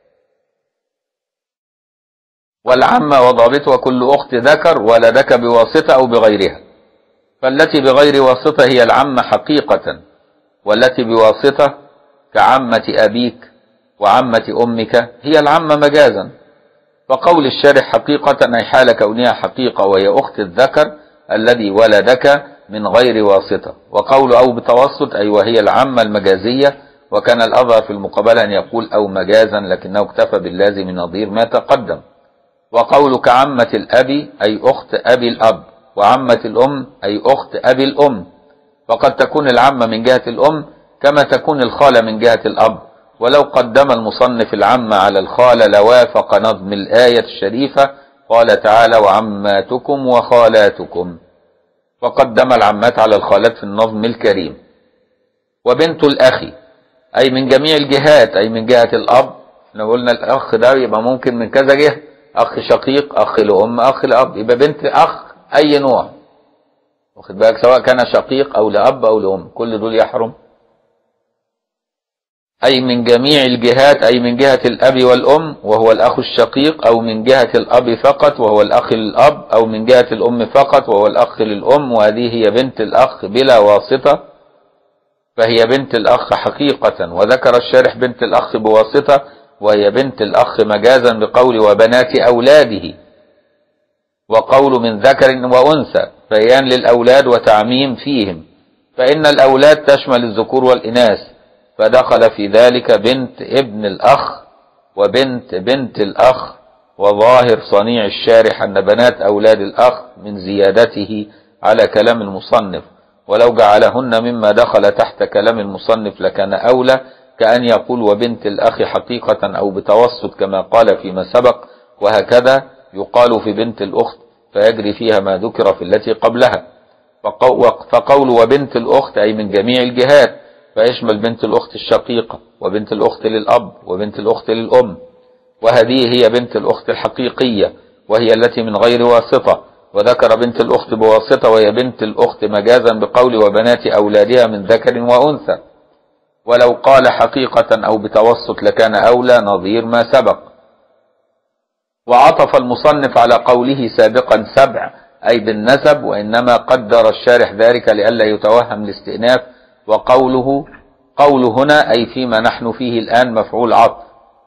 Speaker 1: والعمة وضابطها كل أخت ذكر ولدك بواسطة أو بغيرها، فالتي بغير واسطة هي العمة حقيقة، والتي بواسطة كعمة أبيك وعمة أمك هي العمة مجازا. فقول الشارح حقيقة أي حال كونها حقيقة وهي أخت الذكر الذي ولدك من غير واسطة، وقول أو بتوسط أي وهي العمة المجازية، وكان الأظهر في المقابلة أن يقول أو مجازا لكنه اكتفى باللازم نظير ما تقدم. وقول كعمة الأب أي أخت أبي الأب، وعمة الأم أي أخت أبي الأم، فقد تكون العمة من جهة الأم كما تكون الخالة من جهة الأب. ولو قدم المصنف العمة على الخالة لوافق نظم الآية الشريفة، قال تعالى وعماتكم وخالاتكم، فقدم العمات على الخالات في النظم الكريم. وبنت الأخ أي من جميع الجهات أي من جهة الأب، احنا قلنا الأخ ده يبقى ممكن من كذا جهة، أخ شقيق أخ لأم أخ لأب، يبقى بنت أخ أي نوع، واخد بالك، سواء كان شقيق أو لأب أو لأم كل دول يحرم. أي من جميع الجهات أي من جهة الأب والأم وهو الأخ الشقيق، أو من جهة الأب فقط وهو الأخ للأب، أو من جهة الأم فقط وهو الأخ للأم، وهذه هي بنت الأخ بلا واسطة، فهي بنت الأخ حقيقة. وذكر الشارح بنت الأخ بواسطة وهي بنت الأخ مجازا بقول وبنات أولاده، وقول من ذكر وأنثى بيان للأولاد وتعميم فيهم، فإن الأولاد تشمل الذكور والإناث، فدخل في ذلك بنت ابن الأخ وبنت بنت الأخ. وظاهر صنيع الشارح أن بنات أولاد الأخ من زيادته على كلام المصنف، ولو جعلهن مما دخل تحت كلام المصنف لكان أولى، كأن يقول وبنت الأخ حقيقة أو بتوسط كما قال فيما سبق، وهكذا يقال في بنت الأخت فيجري فيها ما ذكر في التي قبلها. فقول وبنت الأخت أي من جميع الجهات، فيشمل بنت الأخت الشقيقة وبنت الأخت للأب وبنت الأخت للأم، وهذه هي بنت الأخت الحقيقية وهي التي من غير واسطة. وذكر بنت الأخت بواسطة وهي بنت الأخت مجازا بقول وبنات أولادها من ذكر وأنثى، ولو قال حقيقة أو بتوسط لكان أولى نظير ما سبق. وعطف المصنف على قوله سابقا سبع أي بالنسب، وإنما قدر الشارح ذلك لئلا يتوهم الاستئناف. وقوله قول هنا أي فيما نحن فيه الآن مفعول عطف.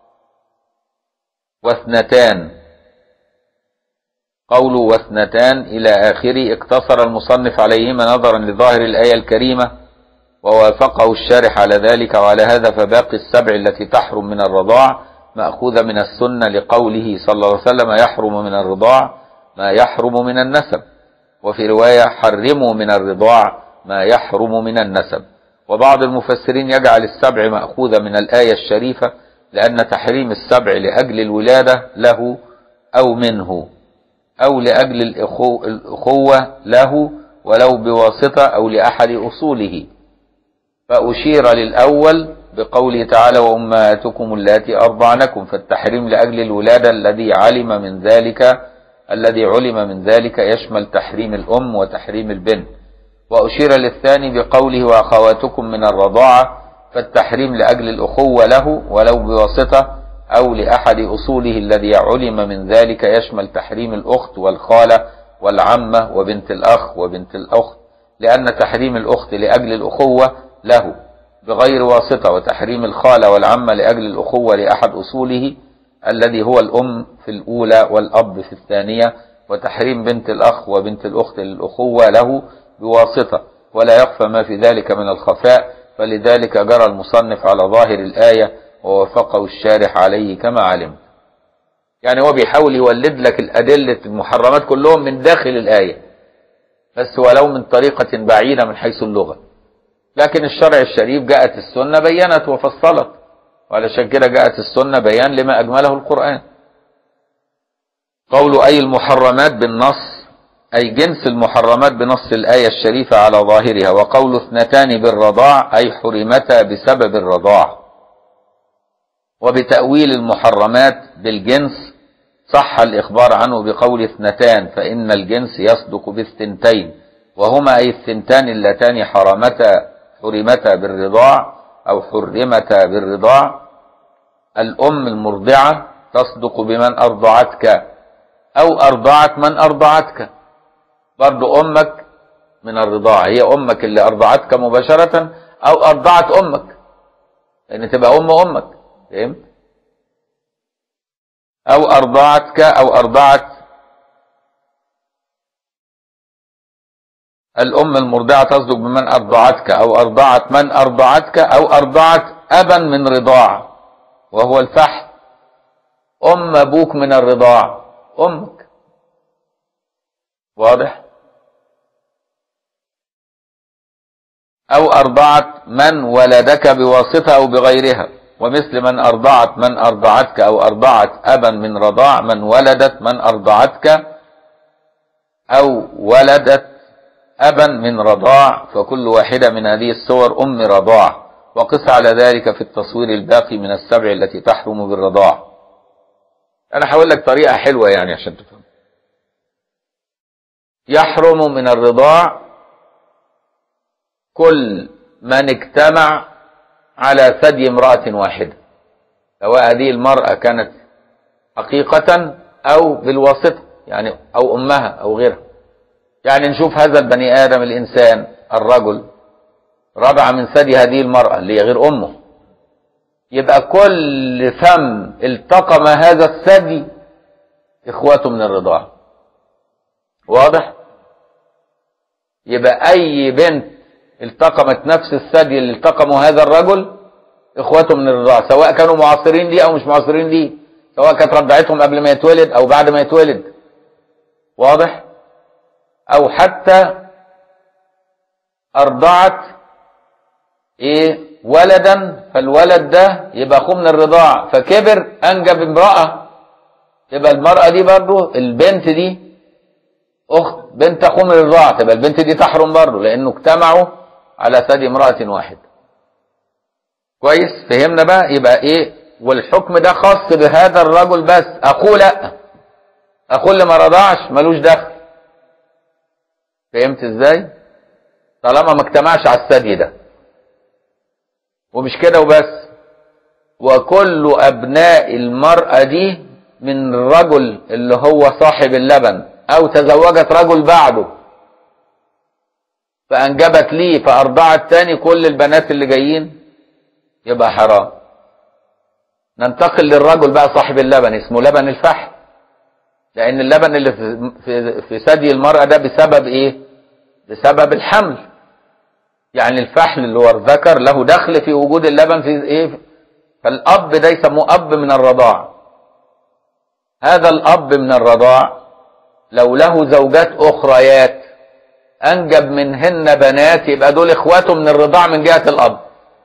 Speaker 1: واثنتان قوله واثنتان إلى آخره اقتصر المصنف عليهما نظرا لظاهر الآية الكريمة، ووافقه الشارح على ذلك. وعلى هذا فباقي السبع التي تحرم من الرضاع مأخوذة من السنة، لقوله صلى الله عليه وسلم يحرم من الرضاع ما يحرم من النسب، وفي رواية حرموا من الرضاع ما يحرم من النسب. وبعض المفسرين يجعل السبع مأخوذة من الآية الشريفة، لأن تحريم السبع لأجل الولادة له أو منه، أو لأجل الأخوة له ولو بواسطة أو لأحد أصوله، فأشير للأول بقوله تعالى وأمهاتكم اللاتي أرضعنكم، فالتحريم لأجل الولادة الذي علم من ذلك الذي علم من ذلك يشمل تحريم الأم وتحريم البنت. وأشير للثاني بقوله وأخواتكم من الرضاعة، فالتحريم لأجل الأخوة له ولو بواسطة أو لأحد أصوله الذي علم من ذلك يشمل تحريم الأخت والخالة والعمة وبنت الأخ وبنت الأخت، لأن تحريم الأخت لأجل الأخوة له بغير واسطة، وتحريم الخالة والعمة لأجل الأخوة لأحد أصوله الذي هو الأم في الأولى والأب في الثانية، وتحريم بنت الأخ وبنت الأخت للأخوة له بواسطة. ولا يخفى ما في ذلك من الخفاء، فلذلك جرى المصنف على ظاهر الآية ووافقه الشارح عليه كما علمت. يعني هو بيحاول يولد لك الأدلة المحرمات كلهم من داخل الآية، بس ولو من طريقة بعيدة من حيث اللغة. لكن الشرع الشريف جاءت السنة بينت وفصلت، وعلشان كده جاءت السنة بيان لما أجمله القرآن. قول أي المحرمات بالنص أي جنس المحرمات بنص الآية الشريفة على ظاهرها، وقول اثنتان بالرضاع أي حرمتا بسبب الرضاع. وبتأويل المحرمات بالجنس صح الإخبار عنه بقول اثنتان، فإن الجنس يصدق بالثنتين، وهما أي الثنتان اللتان حرمتا حرمتا بالرضاع أو حرمتا بالرضاع. الأم المرضعة تصدق بمن أرضعتك أو أرضعت من أرضعتك، برضو أمك من الرضاعة هي أمك اللي أرضعتك مباشرة أو أرضعت أمك، لأن تبقى أم أمك، فهمت؟ أو أرضعتك أو أرضعت. الأم المرضعة تصدق بمن أرضعتك أو أرضعت من أرضعتك أو أرضعت أبا من رضاع وهو الفحل. أم أبوك من الرضاع أمك، واضح؟ أو أرضعت من ولدك بواسطة أو بغيرها، ومثل من أرضعت من أرضعتك أو أرضعت أبا من رضاع من ولدت من أرضعتك أو ولدت أبا من رضاع، فكل واحدة من هذه الصور أم رضاع. وقس على ذلك في التصوير الباقي من السبع التي تحرم بالرضاع. أنا هقول لك طريقة حلوة يعني عشان تفهم. يحرم من الرضاع كل من اجتمع على ثدي امرأة واحدة، سواء هذه المرأة كانت حقيقة أو بالواسطة، يعني أو أمها أو غيرها. يعني نشوف هذا البني آدم الإنسان الرجل رضع من ثدي هذه المرأة اللي هي غير أمه، يبقى كل فم التقم هذا الثدي إخواته من الرضاعة، واضح؟ يبقى أي بنت التقمت نفس الثدي اللي التقمه هذا الرجل إخواته من الرضاعة، سواء كانوا معاصرين ليه أو مش معاصرين ليه، سواء كانت رضعتهم قبل ما يتولد أو بعد ما يتولد، واضح؟ أو حتى أرضعت إيه ولدا، فالولد ده يبقى أخوه من الرضاعة، فكبر أنجب امرأة، يبقى المرأة دي برضه البنت دي أخت بنت أخوه من الرضاعة، تبقى البنت دي تحرم برضه لأنه اجتمعوا على ثدي امرأة واحدة. كويس؟ فهمنا بقى؟ يبقى إيه؟ والحكم ده خاص بهذا الرجل بس، أخوه لأ، أخوه اللي ما رضعش ملوش دخل. فهمت إزاي؟ طالما ما اجتمعش على الثدي ده. ومش كده وبس، وكل أبناء المرأة دي من الرجل اللي هو صاحب اللبن أو تزوجت رجل بعده فأنجبت ليه فأرضعت تاني، كل البنات اللي جايين يبقى حرام. ننتقل للرجل بقى صاحب اللبن، اسمه لبن الفحل، لأن اللبن اللي في في, في ثدي المرأة ده بسبب إيه؟ بسبب الحمل. يعني الفحل اللي هو الذكر له دخل في وجود اللبن في إيه؟ فالأب ده يسموه أب من الرضاع. هذا الأب من الرضاع لو له زوجات أخريات أنجب منهن بنات يبقى دول إخواته من الرضاع من جهة الأب.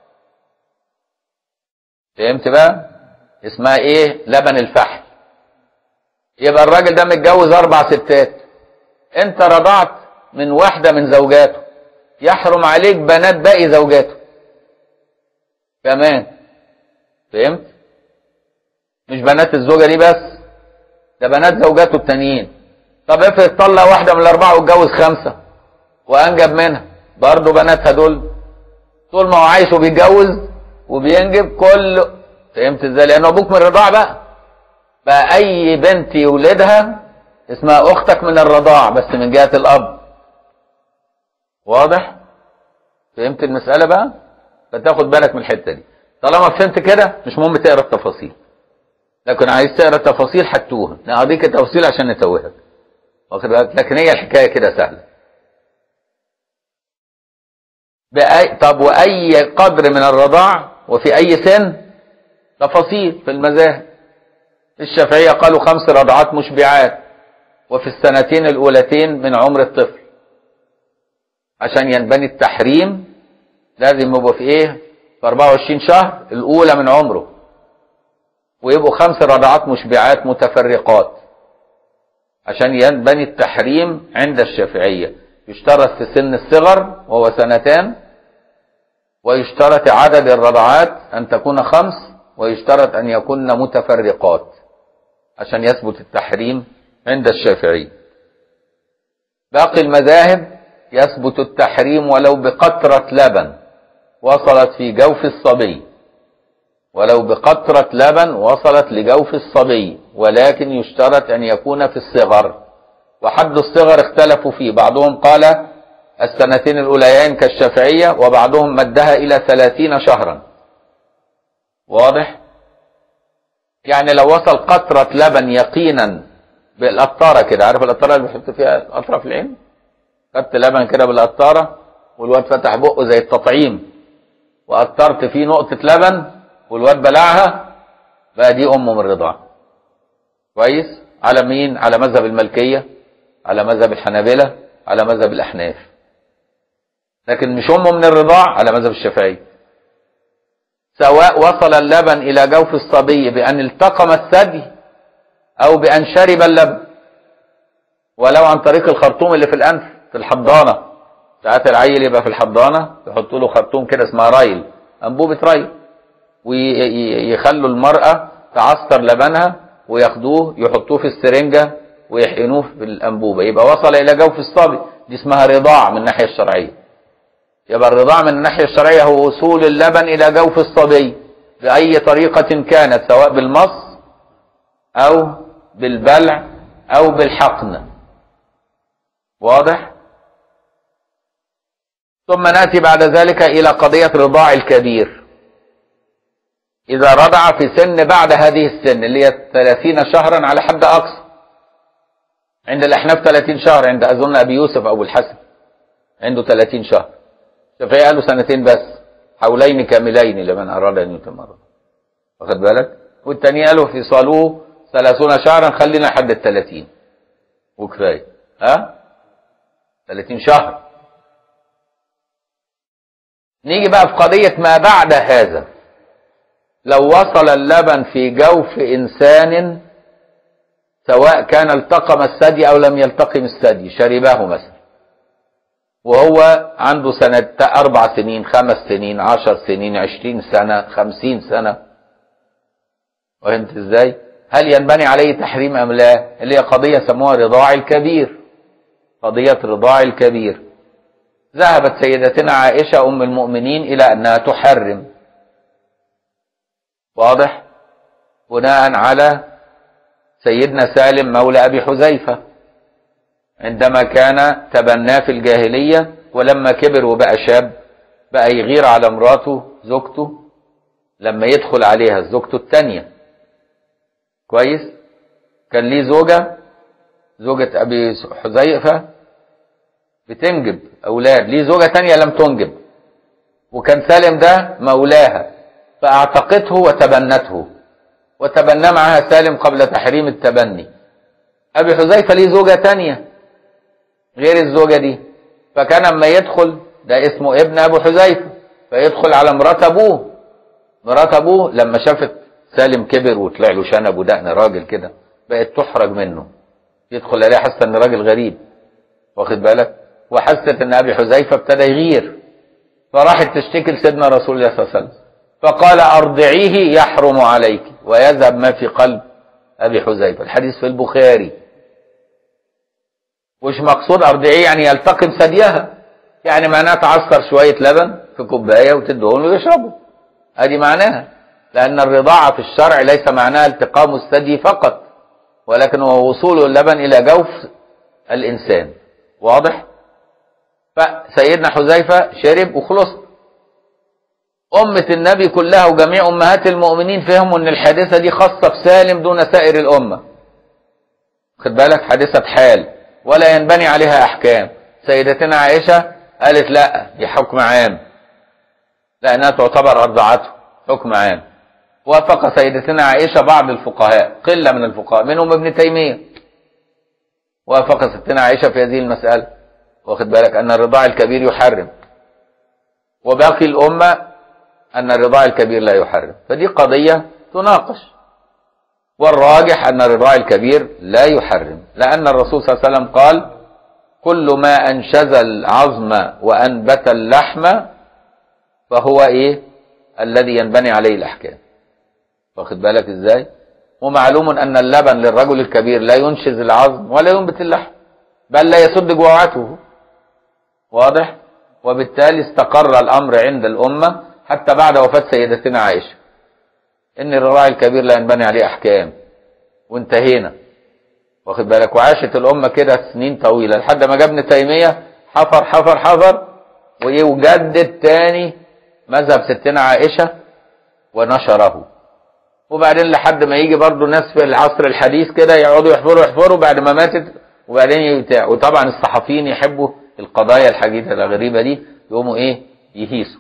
Speaker 1: فهمت بقى؟ اسمها إيه؟ لبن الفحل. يبقى الراجل ده متجوز أربع ستات، أنت رضعت من واحدة من زوجاته، يحرم عليك بنات باقي زوجاته كمان. فهمت؟ مش بنات الزوجة دي بس، ده بنات زوجاته التانيين. طب افرض طلع واحدة من الأربعة واتجوز خمسة وأنجب منها، برضه بناتها دول طول ما هو عايش وبيتجوز وبينجب كله. فهمت ازاي؟ لأنه أبوك من الرضاعة بقى. بقى أي بنت يولدها اسمها أختك من الرضاعة بس من جهة الأب. واضح؟ فهمت المسألة بقى؟ فتاخد بالك من الحتة دي. طالما فهمت كده مش مهم تقرا التفاصيل، لكن عايز تقرا التفاصيل هتوه، نقضيك التفاصيل عشان نتوهك، واخد بالك؟ لكن هي الحكايه كده سهله. بأي طب وأي قدر من الرضاع وفي أي سن؟ تفاصيل في المذاهب. الشافعية قالوا خمس رضعات مشبعات وفي السنتين الأولتين من عمر الطفل، عشان ينبني التحريم لازم يبقوا في ايه؟ في أربعة وعشرين شهر الأولى من عمره، ويبقوا خمس رضعات مشبعات متفرقات عشان ينبني التحريم عند الشافعية. يشترط في سن الصغر وهو سنتان، ويشترط عدد الرضعات أن تكون خمس، ويشترط أن يكون متفرقات عشان يثبت التحريم عند الشافعي. باقي المذاهب يثبت التحريم ولو بقطرة لبن وصلت في جوف الصبي، ولو بقطرة لبن وصلت لجوف الصبي، ولكن يشترط أن يكون في الصغر. وحد الصغر اختلفوا فيه، بعضهم قال السنتين الأوليين كالشافعية، وبعضهم مدها إلى ثلاثين شهرا. واضح؟ يعني لو وصل قطرة لبن يقينا بالقطارة كده، عارف القطارة اللي بيحط فيها القطرة في العين؟ خدت لبن كده بالقطارة والواد فتح بقه زي التطعيم وقطرت فيه نقطة لبن والواد بلعها، بقى دي أمه من الرضاعة. كويس؟ على مين؟ على مذهب المالكية، على مذهب الحنابلة، على مذهب الأحناف. لكن مش أمه من الرضاعة على مذهب الشافعي. سواء وصل اللبن إلى جوف الصبي بأن التقم الثدي أو بأن شرب اللبن، ولو عن طريق الخرطوم اللي في الأنف في الحضانة. ساعات العيل يبقى في الحضانة يحطوا له خرطوم كده اسمها رايل، أنبوبة رايل، ويخلوا المرأة تعصر لبنها وياخدوه يحطوه في السرنجة ويحقنوه في الأنبوبة، يبقى وصل إلى جوف الصبي. دي اسمها رضاع من الناحية الشرعية. يبقى الرضاع من الناحية الشرعية هو وصول اللبن إلى جوف الصبي بأي طريقة كانت، سواء بالمص أو بالبلع أو بالحقن. واضح؟ ثم نأتي بعد ذلك إلى قضية رضاع الكبير. إذا رضع في سن بعد هذه السن اللي هي ثلاثين شهرا على حد أقصى. عند الأحناف ثلاثين شهر، عند أظن أبي يوسف أبو الحسن عنده ثلاثين شهر. الشافعي قالوا سنتين بس، حولين كاملين لمن أراد أن يتمرن. واخد بالك؟ والتاني قالوا في صالوه ثلاثون شهرا، خلينا لحد الثلاثين وكفاية. ها؟ ثلاثين شهر. نيجي بقى في قضية ما بعد هذا. لو وصل اللبن في جوف إنسان سواء كان التقم الثدي أو لم يلتقم الثدي، شربه مثلا وهو عنده سنة أربع سنين، خمس سنين، عشر سنين، عشرين سنة، خمسين سنة، فهمت ازاي؟ هل ينبني عليه تحريم أم لا؟ اللي هي قضية سموها رضاع الكبير. قضية رضاع الكبير. ذهبت سيدتنا عائشة أم المؤمنين إلى أنها تحرم. واضح؟ بناء على سيدنا سالم مولى أبي حذيفة عندما كان تبناه في الجاهلية، ولما كبر وبقى شاب بقى يغير على مراته زوجته لما يدخل عليها زوجته الثانية. كويس؟ كان ليه زوجة، زوجة أبي حذيفة بتنجب أولاد، ليه زوجة تانية لم تنجب، وكان سالم ده مولاها، فاعتقته وتبنته، وتبنى معها سالم قبل تحريم التبني. أبي حذيفة ليه زوجة تانية غير الزوجة دي، فكان اما يدخل ده اسمه ابن أبو حذيفة، فيدخل على مرات أبوه. مرات أبوه لما شافت سالم كبر وطلع له شنب ودقن راجل كده، بقت تحرج منه، يدخل عليه حاسة ان راجل غريب، واخد بالك؟ وحست ان أبي حذيفة ابتدى يغير، فراحت تشتكي لسيدنا رسول الله صلى الله عليه وسلم، فقال أرضعيه يحرم عليك ويذهب ما في قلب أبي حذيفة. الحديث في البخاري. وش مقصود أرضعيه؟ يعني يلتقم ثديها، يعني معناها تعصر شوية لبن في كوباية وتدهون ويشربوا، هذه معناها. لأن الرضاعة في الشرع ليس معناها التقام الثدي فقط، ولكن هو وصول اللبن إلى جوف الإنسان. واضح؟ فسيدنا حذيفة شرب وخلص. أمة النبي كلها وجميع أمهات المؤمنين فهموا أن الحادثة دي خاصة بسالم دون سائر الأمة. خد بالك؟ حادثة حال ولا ينبني عليها أحكام. سيدتنا عائشة قالت لا دي حكم عام لأنها تعتبر أرضعته حكم عام. وافق سيدتنا عائشة بعض الفقهاء، قلة من الفقهاء منهم ابن تيمية، وافق ستنا عائشة في هذه المسألة، واخد بالك أن الرضاع الكبير يحرم، وباقي الأمة أن الرضاع الكبير لا يحرم. فدي قضية تناقش، والراجح أن الرضاع الكبير لا يحرم، لأن الرسول صلى الله عليه وسلم قال كل ما أنشز العظم وأنبت اللحم فهو إيه الذي ينبني عليه الأحكام، واخد بالك إزاي؟ ومعلوم أن اللبن للرجل الكبير لا ينشز العظم ولا ينبت اللحم، بل لا يسد جوعته، واضح؟ وبالتالي استقر الأمر عند الأمة حتى بعد وفاة سيدتنا عائشة إن الرضاع الكبير لا ينبني عليه أحكام، وانتهينا، واخد بالك؟ وعاشت الأمة كده سنين طويلة لحد ما جاب ابن تيمية حفر حفر حفر وإيه وجدد تاني مذهب ستنا عائشة ونشره. وبعدين لحد ما يجي برضو ناس في العصر الحديث كده يقعدوا يحفروا يحفروا بعد ما ماتت، وبعدين يبتاع. وطبعا الصحفيين يحبوا القضايا الحديثة الغريبة دي، يقوموا ايه يهيسوا،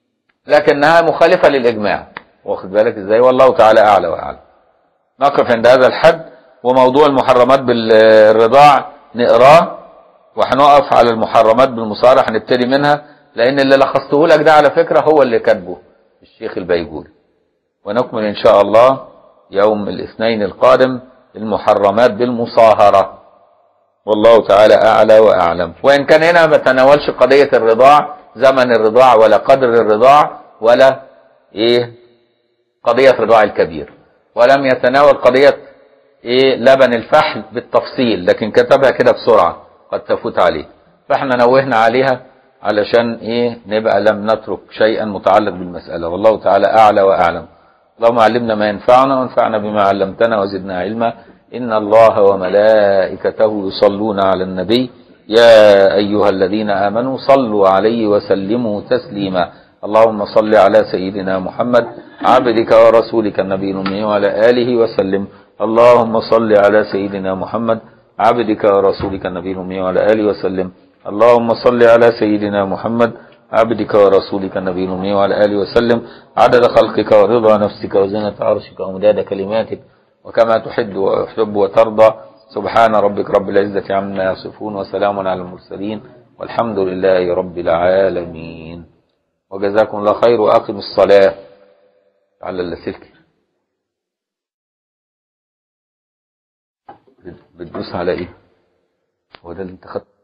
Speaker 1: لكنها مخالفة للإجماع، واخد بالك ازاي؟ والله تعالى أعلى وأعلم. نقف عند هذا الحد، وموضوع المحرمات بالرضاع نقراه، وهنقف على المحرمات بالمصارعة هنبتدي منها، لأن اللي لخصته لك ده على فكرة هو اللي كاتبه الشيخ البيجوري. ونكمل إن شاء الله يوم الاثنين القادم المحرمات بالمصاهرة، والله تعالى أعلى وأعلم. وإن كان هنا ما تناولش قضية الرضاع، زمن الرضاع ولا قدر الرضاع ولا إيه قضية رضاع الكبير، ولم يتناول قضية إيه لبن الفحل بالتفصيل، لكن كتبها كده بسرعة قد تفوت عليه، فإحنا نوهنا عليها علشان إيه نبقى لم نترك شيئا متعلق بالمسألة. والله تعالى أعلى وأعلم. اللهم علمنا ما ينفعنا وانفعنا بما علمتنا وزدنا علما. إن الله وملائكته يصلون على النبي يا أيها الذين آمنوا صلوا عليه وسلموا تسليما. اللهم صل على سيدنا محمد عبدك ورسولك النبي الأمي وعلى آله وسلم. اللهم صل على سيدنا محمد عبدك ورسولك النبي الأمي وعلى آله وسلم. اللهم صل على سيدنا محمد عبدك ورسولك النبي الأمي وعلى آله وسلم عدد خلقك ورضا نفسك وزنة عرشك ومداد كلماتك وكما تحب وتحب وترضى. سبحان ربك رب العزة عما يصفون وسلام على المرسلين والحمد لله رب العالمين. وجزاكم الله خير. وأقم الصلاة على اللاسلكي. بتدوس على ايه؟ هو ده اللي انت خدته؟